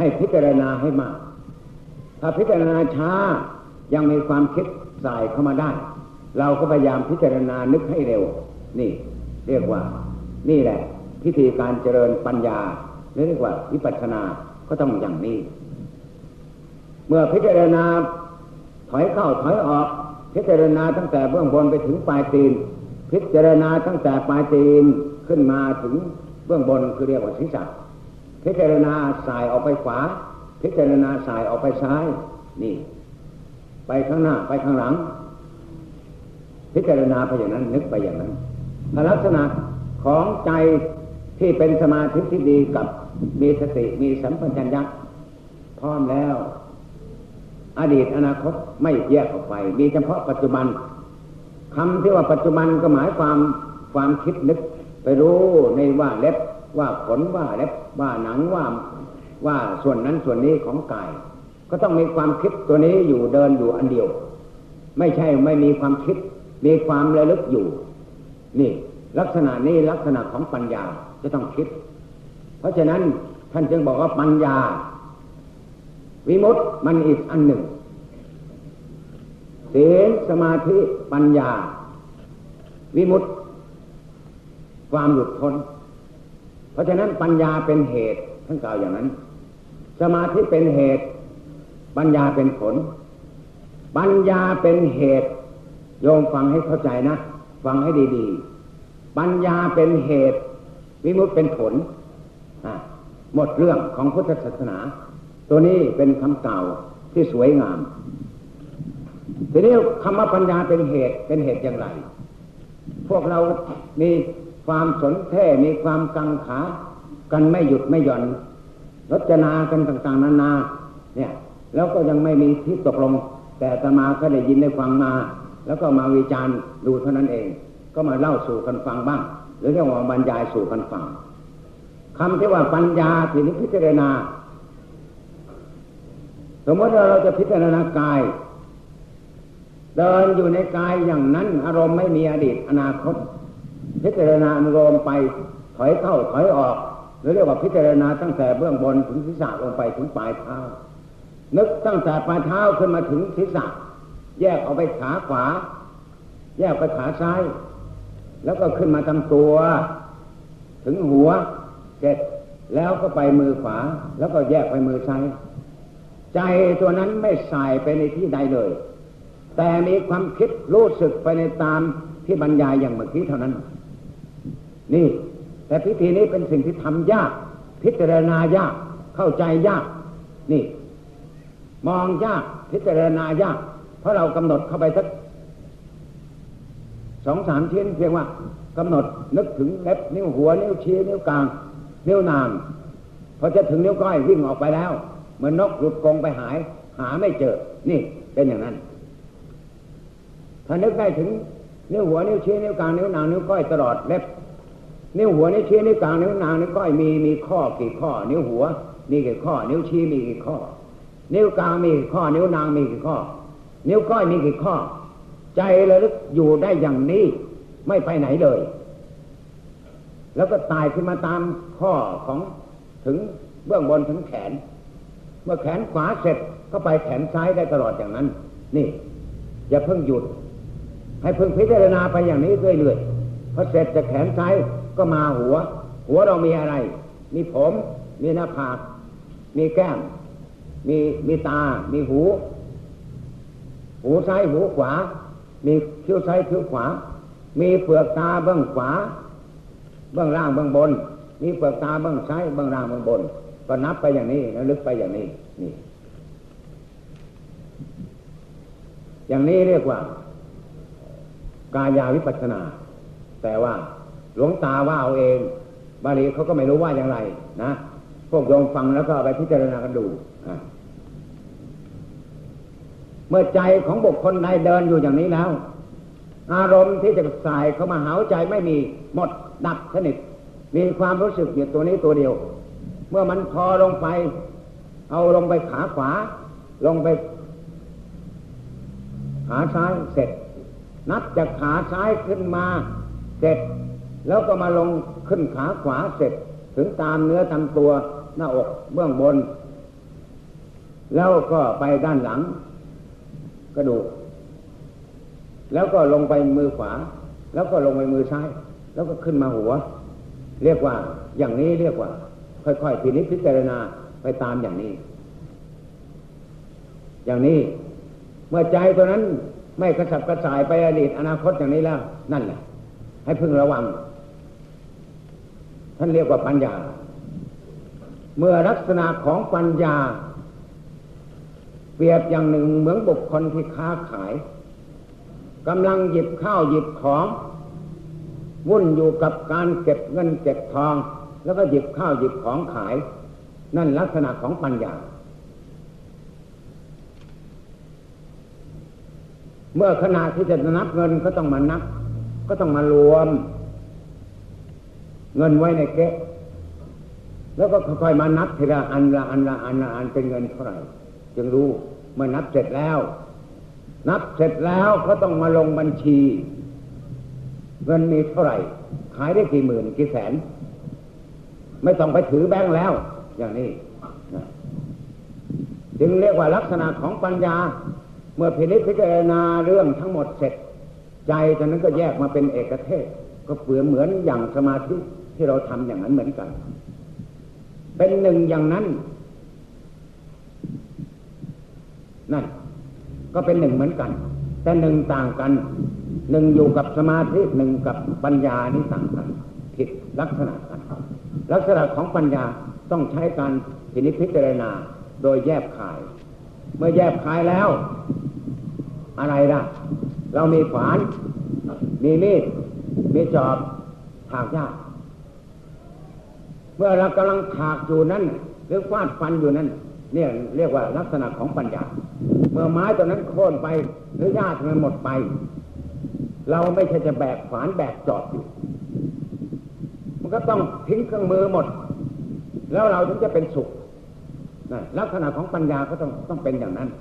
ให้พิจารณาให้มากถ้าพิจารณาช้ายังมีความคิดใส่เข้ามาได้เราก็พยายามพิจารณานึกให้เร็วนี่เรียกว่านี่แหละพิธีการเจริญปัญญาเรียกว่าวิปัสสนาก็ต้องอย่างนี้เมื่อพิจารณาถอยเข้าถอยออกพิจารณาตั้งแต่เบื้องบนไปถึงปลายตีนพิจารณาตั้งแต่ปลายตีนขึ้นมาถึงเบื้องบนคือเรียกว่าศีรษะพิจารณาสายออกไปขวาพิจารณาสายออกไปซ้ายนี่ไปข้างหน้าไปข้างหลังพิจารณาไปอย่างนั้นนึกไปอย่างนั้นลักษณะของใจที่เป็นสมาธิที่ดีกับมีสติมีสัมปชัญญะพร้อมแล้วอดีตอนาคตไม่แยกออกไปมีเฉพาะปัจจุบันคำที่ว่าปัจจุบันก็หมายความคิดนึกไปรู้ในว่าเล็บว่าขนว่าเล็บว่าหนังว่าส่วนนั้นส่วนนี้ของกายก็ต้องมีความคิดตัวนี้อยู่เดินอยู่อันเดียวไม่ใช่ไม่มีความคิดมีความระลึกอยู่นี่ลักษณะนี้ลักษณะของปัญญาจะต้องคิดเพราะฉะนั้นท่านจึงบอกว่าปัญญาวิมุตติมันอีกอันหนึ่งศีลสมาธิปัญญาวิมุตติความหลุดพ้นเพราะฉะนั้นปัญญาเป็นเหตุท่านกล่าวอย่างนั้นสมาธิเป็นเหตุปัญญาเป็นผลปัญญาเป็นเหตุโยมฟังให้เข้าใจนะฟังให้ดีๆปัญญาเป็นเหตุวิมุตติเป็นผลหมดเรื่องของพุทธศาสนาตัวนี้เป็นคำกล่าวที่สวยงามทีนี้คำว่าปัญญาเป็นเหตุอย่างไรพวกเรามีความสนแท้มีความกังขากันไม่หยุดไม่หย่อนรจนากันต่างๆนานาเนี่ยแล้วก็ยังไม่มีที่ตกลงแต่อาตมาก็ได้ยินได้ฟังมาแล้วก็มาวิจารณ์ดูเท่านั้นเองก็มาเล่าสู่กันฟังบ้างหรือเรียกว่าบรรยายสู่กันฟังคำที่ว่าปัญญาที่นิพพิจารณาสมมติว่าเราจะพิจารณากายเดินอยู่ในกายอย่างนั้นอารมณ์ไม่มีอดีตอนาคตพิจารณาอารมณ์ไปถอยเข้าถอยออกหรือเรียกว่าพิจารณาตั้งแต่เบื้องบนถึงศีรษะลงไปถึงปลายเท้านึกตั้งแต่ปลายเท้าขึ้นมาถึงศีรษะแยกออกไปขาขวาแยกไปขาซ้ายแล้วก็ขึ้นมาทำตัวถึงหัวเสร็จแล้วก็ไปมือขวาแล้วก็แยกไปมือซ้ายใจตัวนั้นไม่ใส่ไปในที่ใดเลยแต่มีความคิดรู้สึกไปในตามที่บรรยายอย่างเมื่อกี้เท่านั้นนี่แต่พิธีนี้เป็นสิ่งที่ทำยากพิจารณายากเข้าใจยากนี่มองยากพิจารณายากเพราะเรากำหนดเข้าไปสัก 2-3 ชิ้นเพียงว่ากำหนดนึกถึงเล็บนิ้วหัวนิ้วชี้นิ้วกลางนิ้วนางพอจะถึงนิ้วก้อยวิ่งออกไปแล้วเหมือนนกหลุดกรงไปหาไม่เจอนี่เป็นอย่างนั้นถ้านึกได้ถึงนิ้วหัวนิ้วชี้นิ้วกลางนิ้วนางนิ้วก้อยตลอดเล็บนิ้วหัวนิ้วชี้นิ้วกลางนิ้วนางนิ้วก้อยมีข้อกี่ข้อนิ้วหัวมีกี่ข้อนิ้วชี้มีกี่ข้อนิ้วกลางมีกี่ข้อนิ้วนางมีกี่ข้อนิ้วก้อยมีกี่ข้อใจระลึกอยู่ได้อย่างนี้ไม่ไปไหนเลยแล้วก็ตายขึ้นมาตามข้อของถึงเบื้องบนถึงแขนเมื่อแขนขวาเสร็จก็ไปแขนซ้ายได้ตลอดอย่างนั้นนี่อย่าเพิ่งหยุดให้เพิ่งพิจารณาไปอย่างนี้เรื่อยๆพอเสร็จจากแขนซ้ายก็มาหัวเรามีอะไรมีผมมีหน้าผากมีแก้มมีตามีหูซ้ายหูขวามีคิ้วซ้ายคิ้วขวามีเปลือกตาเบื้องขวาเบื้องล่างเบื้องบนมีเปลือกตาเบื้องซ้ายเบื้องล่างเบื้องบนก็นับไปอย่างนี้แล้วลึกไปอย่างนี้นี่อย่างนี้เรียกว่ากายาวิปัสสนาแต่ว่าหลวงตาว่าเอาเองบาลีเขาก็ไม่รู้ว่าอย่างไรนะพวกโยมฟังแล้วก็เอาไปพิจารณากันดูเมื่อใจของบุคคลใดเดินอยู่อย่างนี้แล้วอารมณ์ที่จะใส่เข้ามาหาใจไม่มีหมดดับสนิทมีความรู้สึกอยู่ตัวนี้ตัวเดียวเมื่อมันพอลงไปเอาลงไปขาขวาลงไปขาซ้ายเสร็จนับจากขาซ้ายขึ้นมาเสร็จแล้วก็มาลงขึ้นขาขวาเสร็จถึงตามเนื้อตามตัวหน้าอกเบื้องบนแล้วก็ไปด้านหลังกระดูกแล้วก็ลงไปมือขวาแล้วก็ลงไปมือซ้ายแล้วก็ขึ้นมาหัวเรียกว่าอย่างนี้เรียกว่าค่อยๆพิจารณาไปตามอย่างนี้เมื่อใจตัวนั้นไม่กระสับกระส่ายไปอดีตอนาคตอย่างนี้แล้วนั่นแหละให้พึงระวังท่านเรียกว่าปัญญาเมื่อลักษณะของปัญญาเปรียบอย่างหนึ่งเหมือนบุคคลที่ค้าขายกำลังหยิบข้าวหยิบของวุ่นอยู่กับการเก็บเงินเก็บทองแล้วก็หยิบข้าวหยิบของขายนั่นลักษณะของปัญญาเมื่อขณะที่จะนับเงินก็ต้องมานับก็ต้องมารวมเงินไว้ในเก๊ะแล้วก็ค่อยๆมานับทีละอันละอันละอันละอันเป็นเงินเท่าไหร่จึงรู้เมื่อนับเสร็จแล้วก็ต้องมาลงบัญชีเงินมีเท่าไหร่ขายได้กี่หมื่นกี่แสนไม่ต้องไปถือแบงค์แล้วอย่างนี้จึงเรียกว่าลักษณะของปัญญาเมื่อพิจารณาเรื่องทั้งหมดเสร็จใจตอนนั้นก็แยกมาเป็นเอกเทศก็เหมือนอย่างสมาธิที่เราทำอย่างนั้นเหมือนกันเป็นหนึ่งอย่างนั้นนั่นก็เป็นหนึ่งเหมือนกันแต่หนึ่งต่างกันหนึ่งอยู่กับสมาธิหนึ่งกับปัญญานี่ต่างกันผิดลักษณะกันลักษณะของปัญญาต้องใช้การพิจารณาโดยแยบคายเมื่อแยบคายแล้วอะไรล่ะเรามีขวานมีมีดมีจอบถากหญ้าเมื่อเรากำลังถากอยู่นั้นหรือฟาดฟันอยู่นั้นเนี่ยเรียกว่าลักษณะของปัญญาเมื่อไม้ตัวนั้นโค่นไปหรือหญ้าตัวนั้นหมดไปเราไม่ใช่จะแบกขวานแบกจอบอยู่มันก็ต้องทิ้งเครื่องมือหมดแล้วเราถึงจะเป็นสุขลักษณะของปัญญาก็ต้องเป็นอย่างนั้น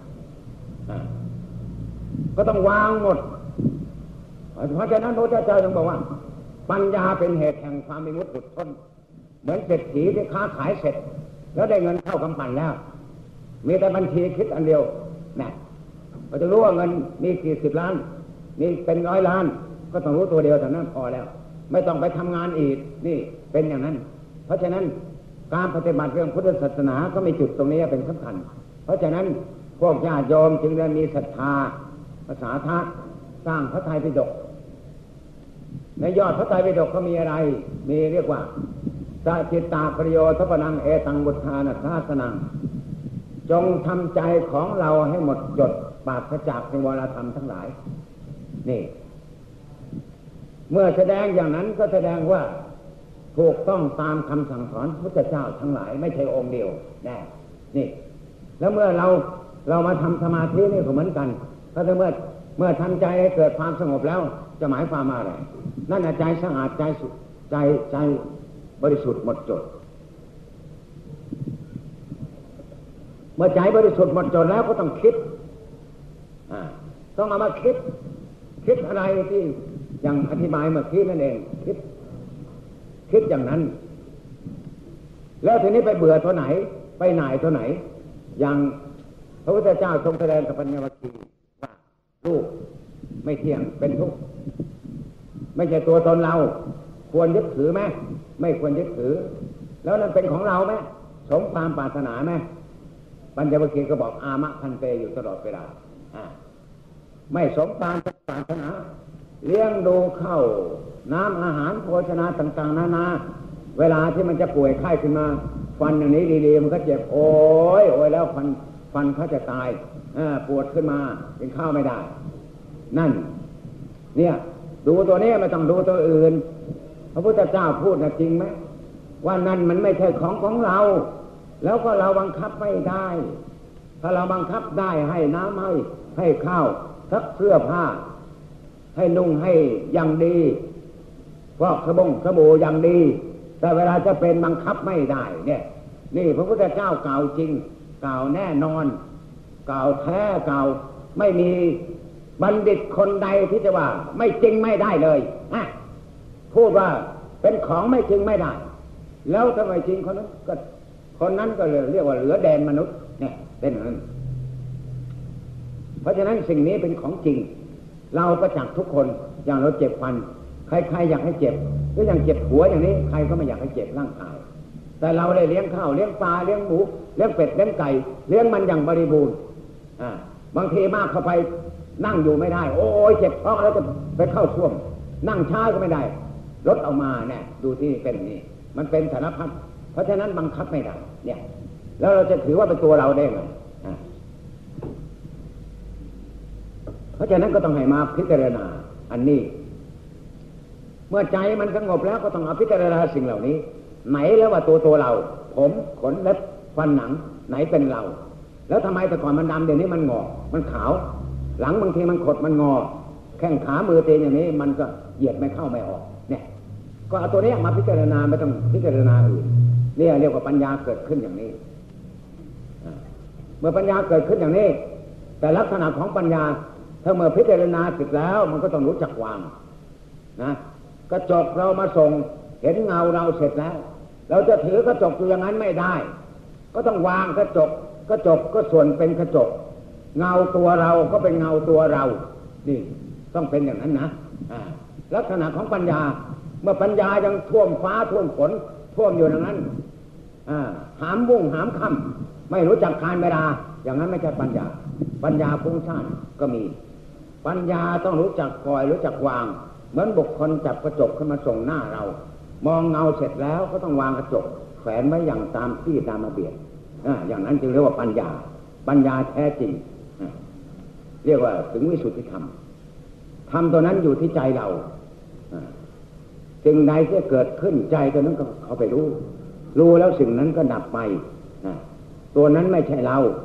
ก็ต้องวางหมดเพราะฉะนั้นพระพุทธเจ้าจึงบอกว่าปัญญาเป็นเหตุแห่งความวิมุตติหลุดพ้นเหมือนเศรษฐีที่ค้าขายเสร็จแล้วได้เงินเข้ากำปั้นแล้วมีแต่บัญชีคิดอันเดียวนะเราจะรู้ว่าเงินมีกี่สิบล้านมีเป็น100 ล้านก็ต้องรู้ตัวเดียวเท่านั้นพอแล้วไม่ต้องไปทำงานอีกนี่เป็นอย่างนั้นเพราะฉะนั้นการปฏิบัติเรื่องพุทธศาสนาก็มีจุดตรงนี้เป็นสำคัญเพราะฉะนั้นพวกญาติโยมจึงได้มีศรัทธาภาษาทะสร้างพระไตรปิฎกในยอดพระไตรปิฎกก็มีอะไรมีเรียกว่าสัจจิตาประโยชน์ทปนังเอตังบุทธานาทาสนังจงทำใจของเราให้หมดจดปราศจากนิวรธรรมทั้งหลายนี่เมื่อแสดงอย่างนั้นก็แสดงว่าถูกต้องตามคำสั่งสอนพระพุทธเจ้าทั้งหลายไม่ใช่องค์เดียวแน่นี่แล้วเมื่อเรามาทำสมาธินี่ก็เหมือนกันก็เมื่อทำใจให้เกิดความสงบแล้วจะหมายความว่าอะไรนั่นใจสะอาดใจสุดใจบริสุทธิ์หมดจดเมื่อใจบริสุทธิ์หมดจดแล้วก็ต้องคิดต้องเอามาคิดอะไรที่อย่างอธิบายเมื่อกี้นั่นเองคิดอย่างนั้นแล้วทีนี้ไปเบื่อตัวไหนไปหน่ายตัวไหนอย่างพระพุทธเจ้าทรงแสดงกับปัญญวัคคีย์ว่ารูปไม่เที่ยงเป็นทุกข์ไม่ใช่ตัวตนเราควรยึดถือไหมไม่ควรยึดถือแล้วนั่นเป็นของเราไหมสมความปรารถนาไหมปัญญวัคคีย์ก็บอกอามะพันเตอยู่ตลอดเวลาไม่สมความปรารถนาเลี้ยงดูเข้าน้ำอาหารโภชนาต่างๆนานาเวลาที่มันจะป่วยไข้ขึ้นมาฟันอย่างนี้ดีๆมันก็เจ็บโอ้ยแล้วฟันเขาจะตายปวดขึ้นมากินข้าวไม่ได้นั่นเนี่ยดูตัวนี้ไม่ต้องดูตัวอื่นพระพุทธเจ้าพูดนะจริงไหมว่านั่นมันไม่ใช่ของเราแล้วก็เราบังคับไม่ได้ถ้าเราบังคับได้ให้น้ำให้ข้าวซักเสื้อผ้าให้นุ่งให้อย่างดีฟอกสบู่อย่างดีแต่เวลาจะเป็นบังคับไม่ได้เนี่ยนี่พระพุทธเจ้ากล่าวจริงกล่าวแน่นอนกล่าวแท้กล่าวไม่มีบัณฑิตคนใดที่จะว่าไม่จริงไม่ได้เลยพูดว่าเป็นของไม่จริงไม่ได้แล้วทำไมจริงคนนั้นก็เลยเรียกว่าเหลือแดนมนุษย์เนี่ยเป็นอย่างนั้นเพราะฉะนั้นสิ่งนี้เป็นของจริงเราประจักษ์ทุกคนอย่างเราเจ็บฟันใครๆอยากให้เจ็บก็อย่างเจ็บหัวอย่างนี้ใครก็ไม่อยากให้เจ็บร่างกายแต่เราได้เลี้ยงข้าวเลี้ยงปลาเลี้ยงหมูเลี้ยงเป็ดเลี้ยงไก่เลี้ยงมันอย่างบริบูรณ์บางทีมากเข้าไปนั่งอยู่ไม่ได้โอ้ยเจ็บท้องแล้วจะไปเข้าส้วมนั่งช้าก็ไม่ได้รถเอามาเนี่ยดูที่เป็นนี่มันเป็นสารพัดเพราะฉะนั้นบังคับไม่ได้เนี่ยแล้วเราจะถือว่าเป็นตัวเราได้ไหมเพราะฉะนั้นก็ต้องให้มาพิจารณาอันนี้เมื่อใจมันสงบแล้วก็ต้องเอาพิจารณาสิ่งเหล่านี้ไหนแล้วว่าตัวเราผมขนเล็บฟันหนังไหนเป็นเราแล้วทำไมแต่ก่อนมันดำเดี๋ยวนี้มันงอมันขาวหลังบางทีมันขดมันงอแข้งขามือเตียอย่างนี้มันก็เหยียดไม่เข้าไม่ออกเนี่ยก็เอาตัวนี้มาพิจารณาไม่ต้องพิจารณาอื่นเนี่ยเรียกว่าปัญญาเกิดขึ้นอย่างนี้เมื่อปัญญาเกิดขึ้นอย่างนี้แต่ลักษณะของปัญญาถ้าเมื่อพิจารณาเสร็จแล้วมันก็ต้องรู้จักวางนะกระจกเรามาส่งเห็นเงาเราเสร็จแล้วเราจะถือกระจกอยู่อย่างนั้นไม่ได้ก็ต้องวางกระจกก็ส่วนเป็นกระจกเงาตัวเราก็เป็นเงาตัวเรานี่ต้องเป็นอย่างนั้นนะลักษณะของปัญญาเมื่อปัญญายังท่วมฟ้าท่วมฝนท่วมอยู่อย่างนั้นหามบุ้งหามค่ำไม่รู้จักการเวลาอย่างนั้นไม่ใช่ปัญญาปัญญาฟุ้งซ่านก็มีปัญญาต้องรู้จักปล่อยรู้จักวางเหมือนบุคคลจับกระจกขึ้นมาส่งหน้าเรามองเงาเสร็จแล้วก็ต้องวางกระจกแขวนไว้อย่างตามที่ตามระเบียบอย่างนั้นจึงเรียกว่าปัญญาแท้จริงเรียกว่าถึงวิสุทธิธรรมธรรมตัวนั้นอยู่ที่ใจเราสิ่งใดที่เกิดขึ้นใจตัวนั้นก็เขาไปรู้แล้วสิ่งนั้นก็ดับไปตัวนั้นไม่ใช่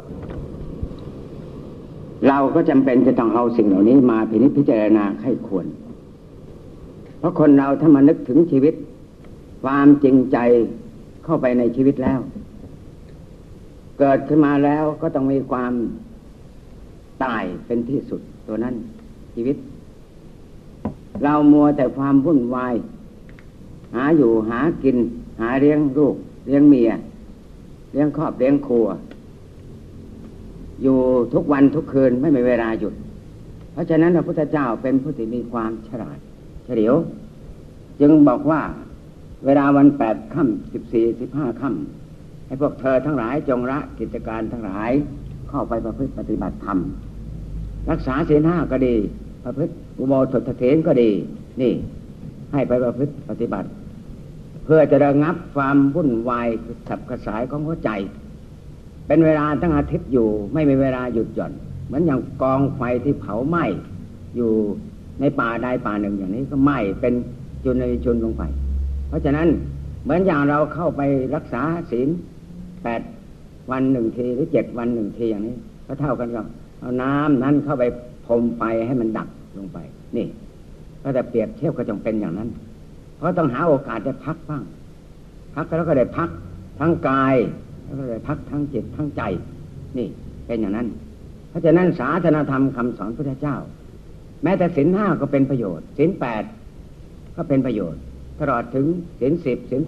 เราก็จำเป็นจะต้องเอาสิ่งเหล่านี้มาพิจารณาไข้ควรเพราะคนเราถ้ามานึกถึงชีวิตความจริงใจเข้าไปในชีวิตแล้วเกิดขึ้นมาแล้วก็ต้องมีความตายเป็นที่สุดตัวนั้นชีวิตเรามัวแต่ความวุ่นวายหาอยู่หากินหาเลี้ยงลูกเลี้ยงเมียเลี้ยงครอบเลี้ยงครัวอยู่ทุกวันทุกคืนไม่มีเวลาหยุดเพราะฉะนั้นพระพุทธเจ้าเป็นผู้ที่มีความฉลาดเฉลียวจึงบอกว่าเวลาวัน8 ค่ำ 14 15 ค่ำให้พวกเธอทั้งหลายจงละกิจการทั้งหลายเข้าไปประพฤติปฏิบัติธรรมรักษาศีล 5ก็ดีประพฤติอุโบสถศีลก็ดีนี่ให้ไปประพฤติปฏิบัติเพื่อจะระงับความวุ่นวายขับกระสายของหัวใจเป็นเวลาทั้งอาทิตย์อยู่ไม่มีเวลาหยุดหย่อนเหมือนอย่างกองไฟที่เผาไหม้อยู่ในป่าใดป่าหนึ่งอย่างนี้ก็ไหม้เป็นจุลจุลลงไปเพราะฉะนั้นเหมือนอย่างเราเข้าไปรักษาศีล8 วัน 1 ทีหรือ7 วัน 1 ทีอย่างนี้ก็เท่ากันกับเอาน้ำนั้นเข้าไปพรมไฟให้มันดับลงไปนี่ก็จะเปรียบเทียบก็จงเป็นอย่างนั้นเพราะต้องหาโอกาสได้พักบ้างพักแล้วก็ได้พักทั้งกายแล้วก็ได้พักทั้งจิตทั้งใจนี่เป็นอย่างนั้นเพราะฉะนั้นศาสนธรรมคำสอนพระพุทธเจ้าแม้แต่ศีล 5ก็เป็นประโยชน์ศีล 8ก็เป็นประโยชน์ตลอดถึงศีล 10 ศีล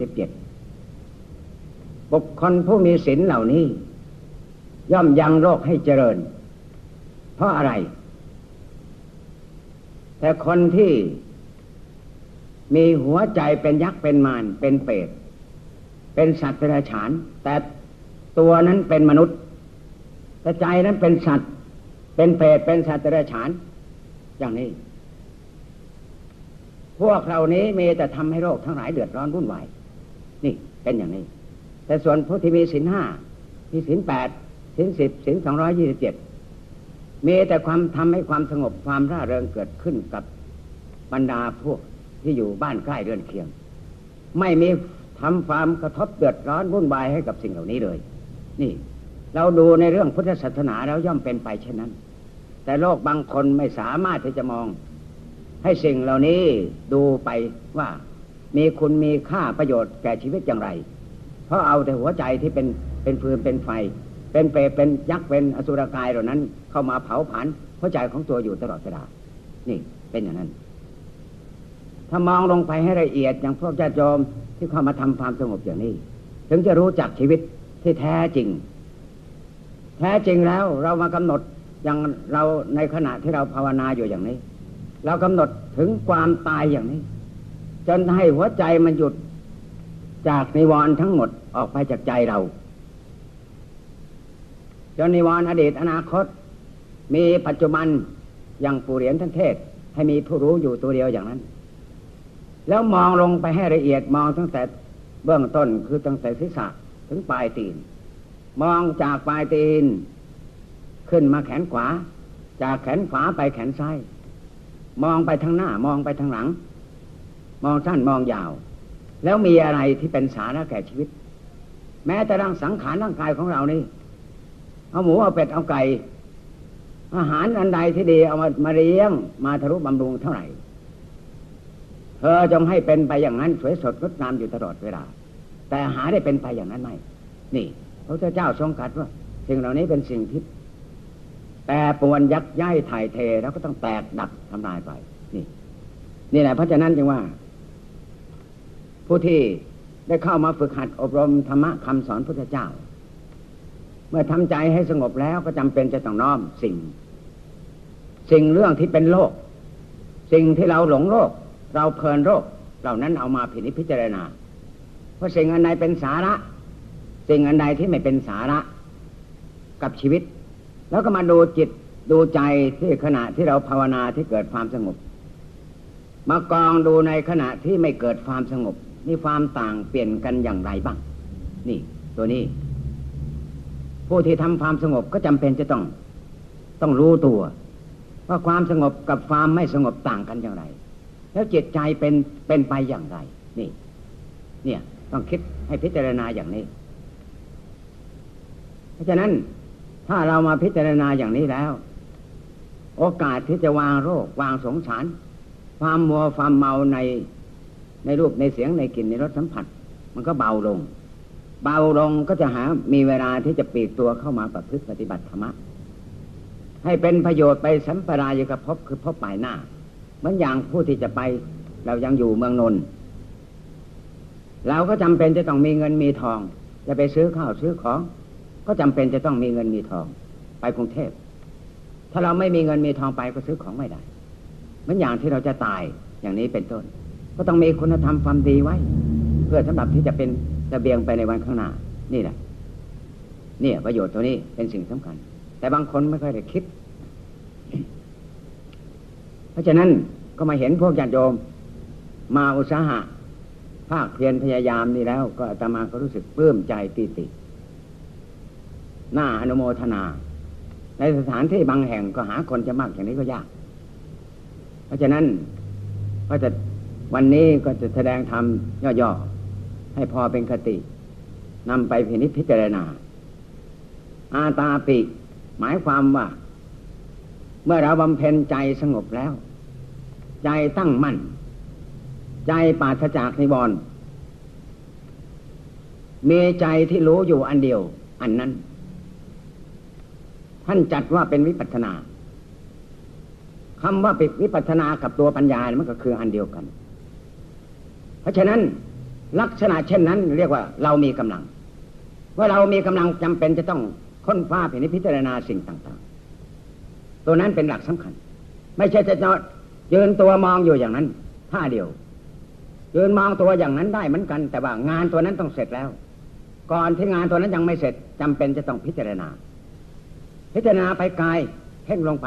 227บุคคลผู้มีศีลเหล่านี้ย่อมยังโรคให้เจริญเพราะอะไรแต่คนที่มีหัวใจเป็นยักษ์เป็นมารเป็นเปรตเป็นสัตว์เดรัจฉานแต่ตัวนั้นเป็นมนุษย์แต่ใจนั้นเป็นสัตว์เป็นเปรตเป็นสัตว์เดรัจฉานอย่างนี้พวกเหล่านี้มีแต่ทำให้โลกทั้งหลายเดือดร้อนวุ่นวายนี่เป็นอย่างนี้แต่ส่วนผู้ที่มีศีล 5มีศีล 8ศีล 10 ศีล 227มีแต่ความทำให้ความสงบความร่าเริงเกิดขึ้นกับบรรดาพวกที่อยู่บ้านใกล้เรือนเคียงไม่มีทำความกระทบเดือดร้อนวุ่นวายให้กับสิ่งเหล่านี้เลยนี่เราดูในเรื่องพุทธศาสนาแล้วย่อมเป็นไปเช่นนั้นแต่โลกบางคนไม่สามารถที่จะมองให้สิ่งเหล่านี้ดูไปว่ามีคุณมีค่าประโยชน์แก่ชีวิตอย่างไรเพราะเอาแต่หัวใจที่เป็นฟืนเป็นไฟเป็นเปรตเป็นยักษ์เป็นอสุรกายเหล่านั้นเข้ามาเผาผลาญหัวใจของตัวอยู่ตลอดเวลานี่เป็นอย่างนั้นถ้ามองลงไปให้ละเอียดอย่างพวกญาติโยมที่เข้ามาทำความสงบอย่างนี้ถึงจะรู้จักชีวิตที่แท้จริงท้จริงแล้วเรามากำหนดอย่างเราในขณะที่เราภาวนาอยู่อย่างนี้เรากำหนดถึงความตายอย่างนี้จนให้หัวใจมันหยุดจากนิวรณ์ทั้งหมดออกไปจากใจเราจนนิวรณ์อดีตอนาคตมีปัจจุบันอย่างปู่เหรียญท่านเทศให้มีผู้รู้อยู่ตัวเดียวอย่างนั้นแล้วมองลงไปให้ละเอียดมองตั้งแต่เบื้องต้นคือตั้งแต่ศีรษะถึงปลายตีนมองจากปลายตีนขึ้นมาแขนขวาจากแขนขวาไปแขนซ้ายมองไปทางหน้ามองไปทางหลังมองสั้นมองยาวแล้วมีอะไรที่เป็นสาระแก่ชีวิตแม้แต่ร่างสังขารร่างกายของเรานี่เอาหมูเอาเป็ดเอาไก่อาหารอันใดที่ดีเอามาเลี้ยงมาทะลุบำรุงเท่าไหร่เธอจงให้เป็นไปอย่างนั้นสวยสดงดงามอยู่ตลอดเวลาแต่หาได้เป็นไปอย่างนั้นไหมนี่พระเจ้าทรงตรัสว่าสิ่งเหล่านี้เป็นสิ่งที่แต่ปวนยักย้ายถ่ายเทแล้วก็ต้องแตกดับทำลายไปนี่แหละเพราะฉะนั้นจึงว่าผู้ที่ได้เข้ามาฝึกหัดอบรมธรรมะคำสอนพระพุทธเจ้าเมื่อทำใจให้สงบแล้วก็จำเป็นจะต้องน้อมสิ่งเรื่องที่เป็นโลกสิ่งที่เราหลงโลกเราเพลินโลกเหล่านั้นเอามาพิจารณาเพราะสิ่งอันใดเป็นสาระสิ่งอันใดที่ไม่เป็นสาระกับชีวิตแล้วก็มาดูจิตดูใจที่ขณะที่เราภาวนาที่เกิดความสงบมากองดูในขณะที่ไม่เกิดความสงบนี่ความต่างเปลี่ยนกันอย่างไรบ้างนี่ตัวนี้ผู้ที่ทำความสงบก็จำเป็นจะต้องรู้ตัวว่าความสงบกับความไม่สงบต่างกันอย่างไรแล้วจิตใจเป็นไปอย่างไรเนี่ยต้องคิดให้พิจารณาอย่างนี้เพราะฉะนั้นถ้าเรามาพิจารณาอย่างนี้แล้วโอกาสที่จะวางโรควางสงสารความมัวความเมาในรูปในเสียงในกลิ่นในรสสัมผัสมันก็เบาลงก็จะมีเวลาที่จะปลีกตัวเข้ามาประพฤติปฏิบัติธรรมะให้เป็นประโยชน์ไปสัมปรายกับภพคือภพปลายหน้าเหมือนอย่างผู้ที่จะไปเรายังอยู่เมืองนนท์เราก็จำเป็นจะต้องมีเงินมีทองจะไปซื้อข้าวซื้อของก็จำเป็นจะต้องมีเงินมีทองไปกรุงเทพถ้าเราไม่มีเงินมีทองไปก็ซื้อของไม่ได้เหมือนอย่างที่เราจะตายอย่างนี้เป็นต้นก็ต้องมีคุณธรรมความดีไว้เพื่อสำหรับที่จะเป็นเสบียงไปในวันข้างหน้านี่แหละเนี่ยประโยชน์ตัวนี้เป็นสิ่งสำคัญแต่บางคนไม่ค่อยได้คิดเพราะฉะนั้นก็มาเห็นพวกญาติโยมมาอุตสาหะภาคเพียรพยายามนี่แล้วก็อาตมาก็รู้สึกปลื้มใจปีติน่าอนุโมทนาในสถานที่บางแห่งก็หาคนจะมากอย่างนี้ก็ยากเพราะฉะนั้นก็จะวันนี้ก็จะแสดงธรรมย่อๆให้พอเป็นคตินำไปพิจารณาอาตาปิหมายความว่าเมื่อเราบำเพ็ญใจสงบแล้วใจตั้งมั่นใจปราศจากนิวรณ์มีใจที่รู้อยู่อันเดียวอันนั้นท่านจัดว่าเป็นวิปัสสนาคำว่าวิปัสสนากับตัวปัญญามันก็คืออันเดียวกันเพราะฉะนั้นลักษณะเช่นนั้นเรียกว่าเรามีกำลังว่าเรามีกำลังจำเป็นจะต้องค้นคว้าพิจารณาสิ่งต่างๆตัวนั้นเป็นหลักสำคัญไม่ใช่จะยืนตัวมองอยู่อย่างนั้นท่าเดียวยืนมองตัวอย่างนั้นได้เหมือนกันแต่ว่างานตัวนั้นต้องเสร็จแล้วก่อนที่งานตัวนั้นยังไม่เสร็จจำเป็นจะต้องพิจารณาไปกายเพ่งลงไป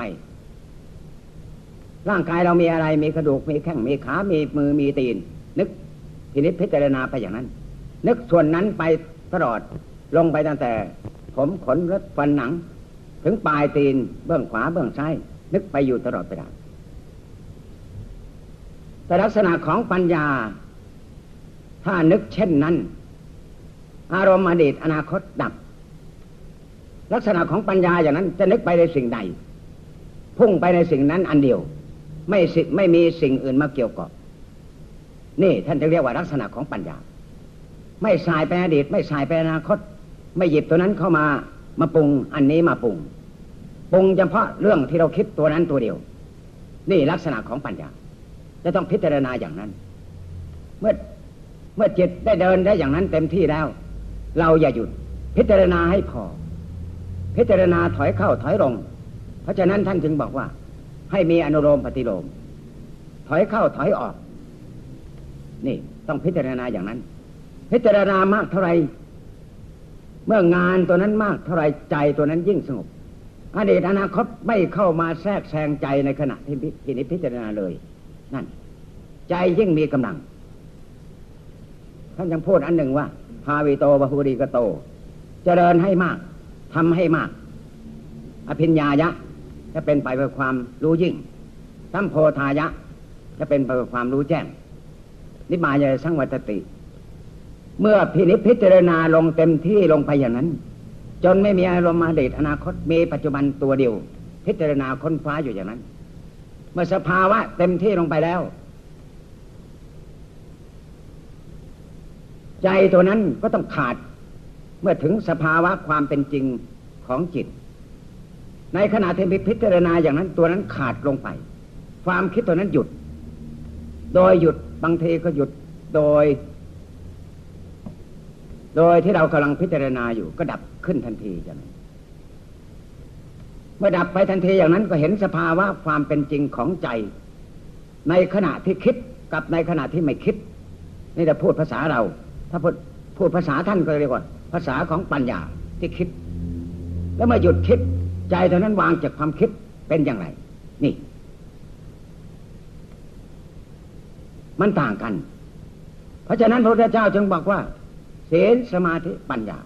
ร่างกายเรามีอะไรมีกระดูกมีแข้งมีขามีมือมีตีนนึกพิจารณาไปอย่างนั้นนึกส่วนนั้นไปตลอดลงไปตั้งแต่ผมขนเล็บฟันหนังถึงปลายตีนเบื้องขวาเบื้องซ้ายนึกไปอยู่ตลอดเวลาแต่ลักษณะของปัญญาถ้านึกเช่นนั้นอารมณ์อดีตอนาคตดับลักษณะของปัญญาอย่างนั้นจะนึกไปในสิ่งใดพุ่งไปในสิ่งนั้นอันเดียวไม่มีสิ่งอื่นมาเกี่ยวข้องนี่ท่านจะเรียกว่าลักษณะของปัญญาไม่สายไปอดีตไม่สายไปอนาคตไม่หยิบตัวนั้นเข้ามาปรุงอันนี้มาปรุงเฉพาะเรื่องที่เราคิดตัวนั้นตัวเดียวนี่ลักษณะของปัญญาจะต้องพิจารณาอย่างนั้นเมื่อจิตได้เดินได้อย่างนั้นเต็มที่แล้วเราอย่าหยุดพิจารณาให้พอพิจารณาถอยเข้าถอยลงเพราะฉะนั้นท่านจึงบอกว่าให้มีอนุโลมปฏิโลมถอยเข้าถอยออกนี่ต้องพิจารณาอย่างนั้นพิจารณามากเท่าไรเมื่องานตัวนั้นมากเท่าไรใจตัวนั้นยิ่งสงบอดีตอนาคตไม่เข้ามาแทรกแซงใจในขณะที่พิจารณาเลยนั่นใจยิ่งมีกำลังท่านยังพูดอันหนึ่งว่าภาวิโตบหุริกโตเจริญให้มากทำให้มากอภิญญายะจะเป็นไปเพื่อความรู้ยิ่งสัมโพธายะจะเป็นไปเพื่อความรู้แจ้งนิมายะสังวัตติเมื่อพิจารณาลงเต็มที่ลงไปอย่างนั้นจนไม่มีอารมณ์อดีตอนาคตมีปัจจุบันตัวเดียวพิจารณาค้นคว้าอยู่อย่างนั้นเมื่อสภาวะเต็มที่ลงไปแล้วใจตัวนั้นก็ต้องขาดเมื่อถึงสภาวะความเป็นจริงของจิตในขณะที่พิจารณาอย่างนั้นตัวนั้นขาดลงไปความคิดตัวนั้นหยุดโดยหยุดบางทีก็หยุดโดยที่เรากำลังพิจารณาอยู่ก็ดับขึ้นทันทีอย่างนั้นเมื่อดับไปทันทีอย่างนั้นก็เห็นสภาวะความเป็นจริงของใจในขณะที่คิดกับในขณะที่ไม่คิดนี่จะพูดภาษาเราถ้าพูดภาษาท่านก็เรียกว่าภาษาของปัญญาที่คิดแล้วเมื่อหยุดคิดใจเท่านั้นวางจากความคิดเป็นอย่างไรนี่มันต่างกันเพราะฉะนั้นพระพุทธเจ้าจึงบอกว่าศีลสมาธิปัญญา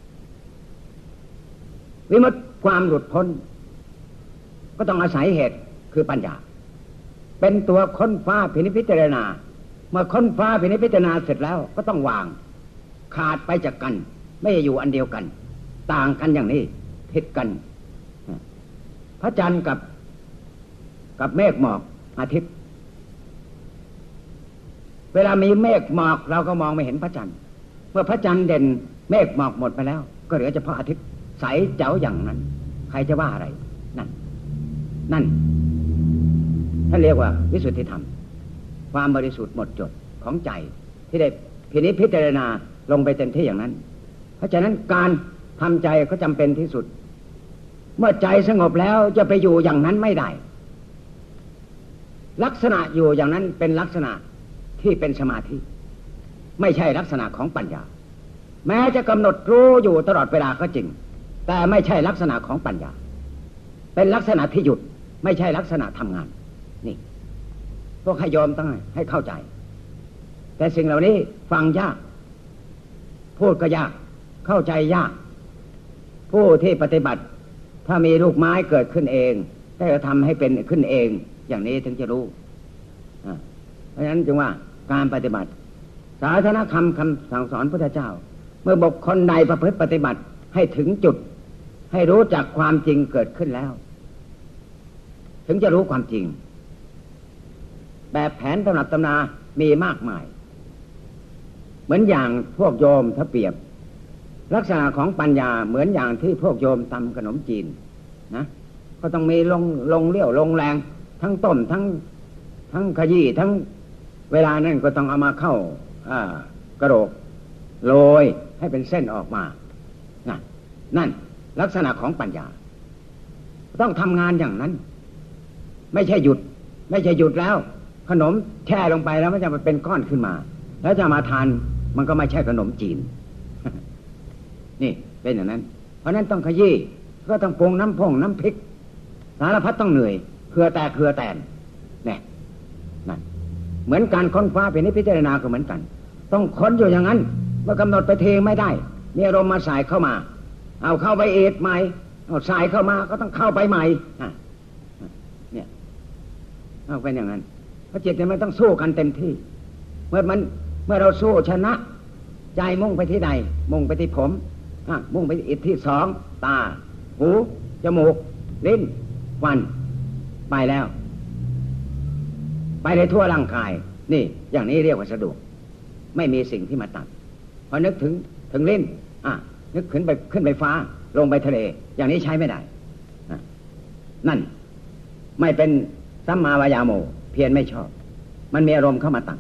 วิมุตติความหลุดพ้นก็ต้องอาศัยเหตุคือปัญญาเป็นตัวค้นฟ้าพิจารณาเมื่อค้นฟ้าพิจารณาเสร็จแล้วก็ต้องวางขาดไปจากกันไม่อยู่อันเดียวกันต่างกันอย่างนี้ผิดกันพระจันทร์กับเมฆหมอกอาทิตย์เวลามีเมฆหมอกเราก็มองไม่เห็นพระจันทร์เมื่อพระจันทร์เด่นเมฆหมอกหมดไปแล้วก็เหลือเฉพาะอาทิตย์ใสเจ๋วอย่างนั้นใครจะว่าอะไรนั่นท่านเรียกว่าวิสุทธิธรรมความบริสุทธิ์หมดจดของใจที่ได้พิจารณาลงไปเต็มที่อย่างนั้นเพราะฉะนั้นการทำใจก็จำเป็นที่สุดเมื่อใจสงบแล้วจะไปอยู่อย่างนั้นไม่ได้ลักษณะอยู่อย่างนั้นเป็นลักษณะที่เป็นสมาธิไม่ใช่ลักษณะของปัญญาแม้จะกำหนดรู้อยู่ตลอดเวลาก็จริงแต่ไม่ใช่ลักษณะของปัญญาเป็นลักษณะที่หยุดไม่ใช่ลักษณะทำงานนี่พวกให้ยอมต้องให้เข้าใจแต่สิ่งเหล่านี้ฟังยากพูดก็ยากเข้าใจยากผู้ที่ปฏิบัติถ้ามีลูกไม้เกิดขึ้นเองได้ทำให้เป็นขึ้นเองอย่างนี้ถึงจะรู้เพราะฉะนั้นจึงว่าการปฏิบัติศาสนคำสั่งสอนพุทธเจ้าเมื่อบุคคลใดประพฤติปฏิบัติให้ถึงจุดให้รู้จักความจริงเกิดขึ้นแล้วถึงจะรู้ความจริงแบบแผนตำรับตำนามีมากมายเหมือนอย่างพวกโยมถ้าเปรียบลักษณะของปัญญาเหมือนอย่างที่พวกโยมตำขนมจีนนะก็ต้องมีลงเลี้ยวลงแรงทั้งต้มทั้งขยี้ทั้งเวลานั้นก็ต้องเอามาเข้ากระโดกโรยให้เป็นเส้นออกมานั่นลักษณะของปัญญาต้องทำงานอย่างนั้นไม่ใช่หยุดแล้วขนมแช่ลงไปแล้วมันจะมาเป็นก้อนขึ้นมาแล้วจะมาทานมันก็ไม่ใช่ขนมจีน นี่เป็นอย่างนั้นเพราะนั้นต้องขยี้ก็ต้องปรุงน้ำพริกสารพัดต้องเหนื่อยเครือแตนเนี่ยนั่นเหมือนการค้นคว้าเป็นพิจารณาก็เหมือนกันต้องค้นอยู่อย่างนั้นเมื่อกำหนดไปเทไม่ได้มีอารมณ์มาใส่เข้ามาเอาเข้าไปเอดใหม่เอาใส่เข้ามาก็ต้องเข้าไปใหม่เนี่ยเอาเป็นอย่างนั้นเพราะจิตเนี่ยมันต้องสู้กันเต็มที่เมื่อเราสู้ชนะใจมุ่งไปที่ใดมุ่งไปที่ผมมุ่งไปที่อิทธิสองตาหูจมูกลิ้นฟันไปแล้วไปในทั่วร่างกายนี่อย่างนี้เรียกว่าสะดวกไม่มีสิ่งที่มาตัดพอนึกถึงลิ้นนึกขึ้นไปฟ้าลงไปทะเลอย่างนี้ใช้ไม่ได้นั่นไม่เป็นสัมมาวายาโมเพียรไม่ชอบมันมีอารมณ์เข้ามาตั้ง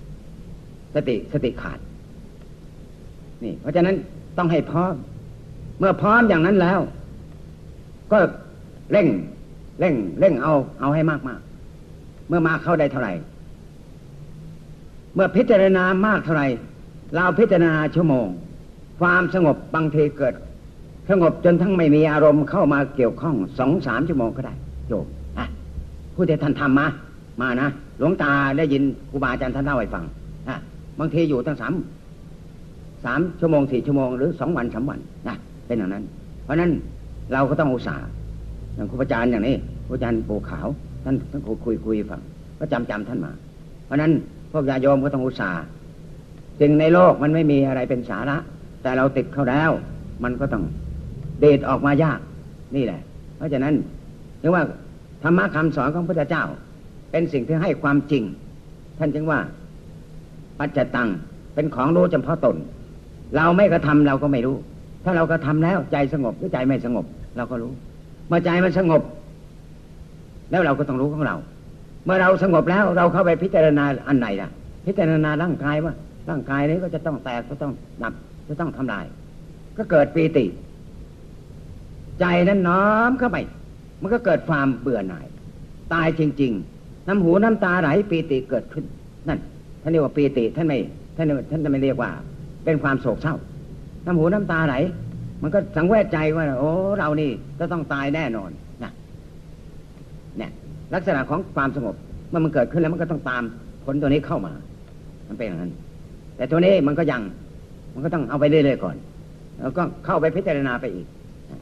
สติขาดนี่เพราะฉะนั้นต้องให้พร้อมเมื่อพร้อมอย่างนั้นแล้วก็เร่งเอาให้มากเมื่อมากเข้าได้เท่าไหร่เมื่อพิจารณามากเท่าไหร่เราพิจารณาชั่วโมงความสงบบางทีเกิดสงบจนทั้งไม่มีอารมณ์เข้ามาเกี่ยวข้อง 2-3 ชั่วโมงก็ได้โยมผู้ที่ท่านทำมานะหลวงตาได้ยินครูบาอาจารย์ท่านเล่าให้ฟังบางทีอยู่ตั้ง3 ชั่วโมง 4 ชั่วโมงหรือ2 วัน 3 วันนะเป็นอย่างนั้นเพราะนั้นเราก็ต้องอุตส่าห์อย่างครูอาจารย์อย่างนี้ครูอาจารย์ปู่ขาวท่านคุยฟังก็จำท่านมาเพราะนั้นพวกญาติโยมก็ต้องอุตส่าห์สิ่งในโลกมันไม่มีอะไรเป็นสาระแต่เราติดเข้าแล้วมันก็ต้องเดชออกมายากนี่แหละเพราะฉะนั้นเรียกว่าธรรมะคำสอนของพระพุทธเจ้าเป็นสิ่งที่ให้ความจริงท่านจึงว่าปัจจตังเป็นของรู้เฉพาะตนเราไม่กระทำเราก็ไม่รู้ถ้าเรากระทำแล้วใจสงบหรือใจไม่สงบเราก็รู้เมื่อใจมันสงบแล้วเราก็ต้องรู้ของเราเมื่อเราสงบแล้วเราเข้าไปพิจารณาอันไหนล่ะพิจารณาร่างกายว่าร่างกายนี้ก็จะต้องแตกก็ต้องดับจะต้องทำลายก็เกิดปีติใจนั้นน้อมเข้าไปมันก็เกิดความเบื่อหน่ายตายจริงๆน้ำหูน้ำตาไหลปีติเกิดขึ้นนั่นท่านเรียกว่าปีติท่านไม่เรียกว่าเป็นความโศกเศร้าน้ำหูน้ำตาไหลมันก็สังเวชใจว่าโอ้เรานี่จะต้องตายแน่นอนนะเนี่ยลักษณะของความสงบเมื่อมันเกิดขึ้นแล้วมันก็ต้องตามผลตัวนี้เข้ามามันเป็นอย่างนั้นแต่ตัวนี้มันก็ยังมันก็ต้องเอาไปเรื่อยๆก่อนแล้วก็เข้าไปพิจารณาไปอีก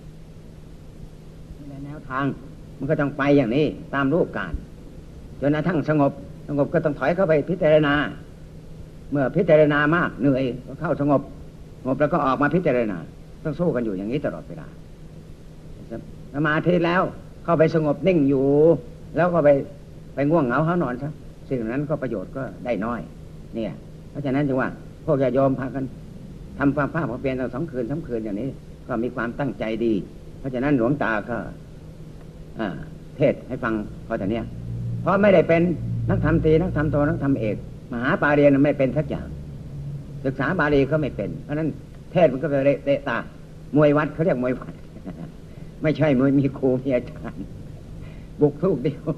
ในแนวทางมันก็ต้องไปอย่างนี้ตามรูปการจนกระทั่งสงบก็ต้องถอยเข้าไปพิจารณาเมื่อพิจารณามากเหนื่อยก็เข้าสงบแล้วก็ออกมาพิจารณาต้องสู้กันอยู่อย่างนี้ตลอดเวลาสมาธิแล้วเข้าไปสงบนิ่งอยู่แล้วก็ไปง่วงเหงาหานอนซะสิ่งนั้นก็ประโยชน์ก็ได้น้อยเนี่ยเพราะฉะนั้นจึงว่าพวกญาติโยมพากันทำความภาคความเพียรตั้ง2 คืน 3 คืนอย่างนี้ก็มีความตั้งใจดีเพราะฉะนั้นหลวงตาก็เทศให้ฟังพอแต่เนี้ยเพราะไม่ได้เป็นนักธรรมตรีนักธรรมโทนักธรรมเอกมหาปาริญญาไม่เป็นสักอย่างศึกษาบาลีก็ไม่เป็นเพราะฉะนั้นเทศมันก็เป็นเตะตามวยวัดเขาเรียกมวยวัด ไม่ใช่มวยมีครูมีอาจารย์บุกทุกเดียว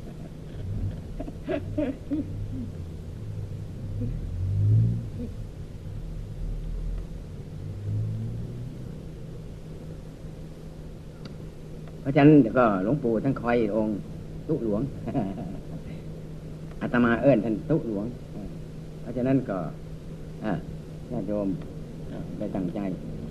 เพราะฉะนั้นก็หลวงปู่ท่านคอยองค์ตุหลวง อาตมาเอิ้นท่านตุหลวงเพราะฉะนั้นก็ญาติโยมได้ตั้งใจ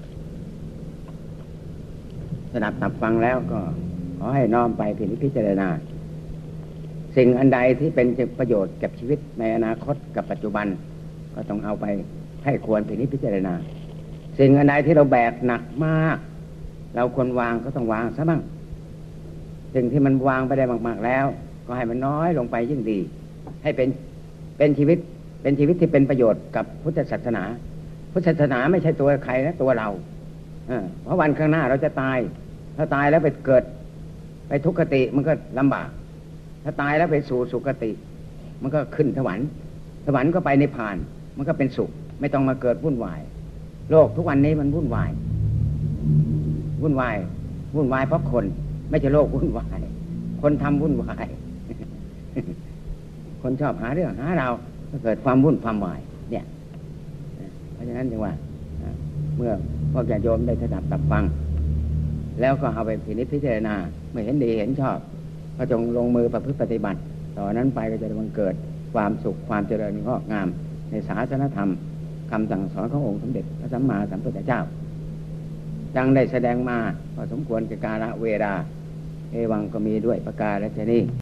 สดับตับฟังแล้วก็ขอให้น้อมไปพิจารณาสิ่งอันใดที่เป็นประโยชน์กับชีวิตในอนาคตกับปัจจุบันก็ต้องเอาไปให้ควรพิจารณาสิ่งอันใดที่เราแบกหนักมากเราควรวางก็ต้องวางซะบ้างสิ่งที่มันวางไปได้มากๆแล้วก็ให้มันน้อยลงไปยิ่งดีให้เป็นชีวิตที่เป็นประโยชน์กับพุทธศาสนาพุทธศาสนาไม่ใช่ตัวใครนะตัวเราเพราะวันข้างหน้าเราจะตายถ้าตายแล้วไปเกิดไปทุกขติมันก็ลำบากถ้าตายแล้วไปสู่สุคติมันก็ขึ้นสวรรค์ก็ไปนิพพานมันก็เป็นสุขไม่ต้องมาเกิดวุ่นวายโลกทุกวันนี้มันวุ่นวายเพราะคนไม่ใช่โลกวุ่นวายคนทำวุ่นวายคนชอบหาเรื่องหาเราก็เกิดความวุ่นความวายเนี่ยเพราะฉะนั้นจึงว่าเมื่อพวกญาติโยมได้สดับตับฟังแล้วก็เอาไปพิจารณาเมื่อเห็นดีเห็นชอบก็จงลงมือประพฤติปฏิบัติต่อนั้นไปก็จะบังเกิดความสุขความเจริญงอกงามในศาสนธรรมคำสั่งสอนขององค์สมเด็จพระสัมมาสัมพุทธเจ้าดังได้แสดงมาพอสมควรแก่กาลเวลาเอวังก็มีด้วยประกาศฉะนี้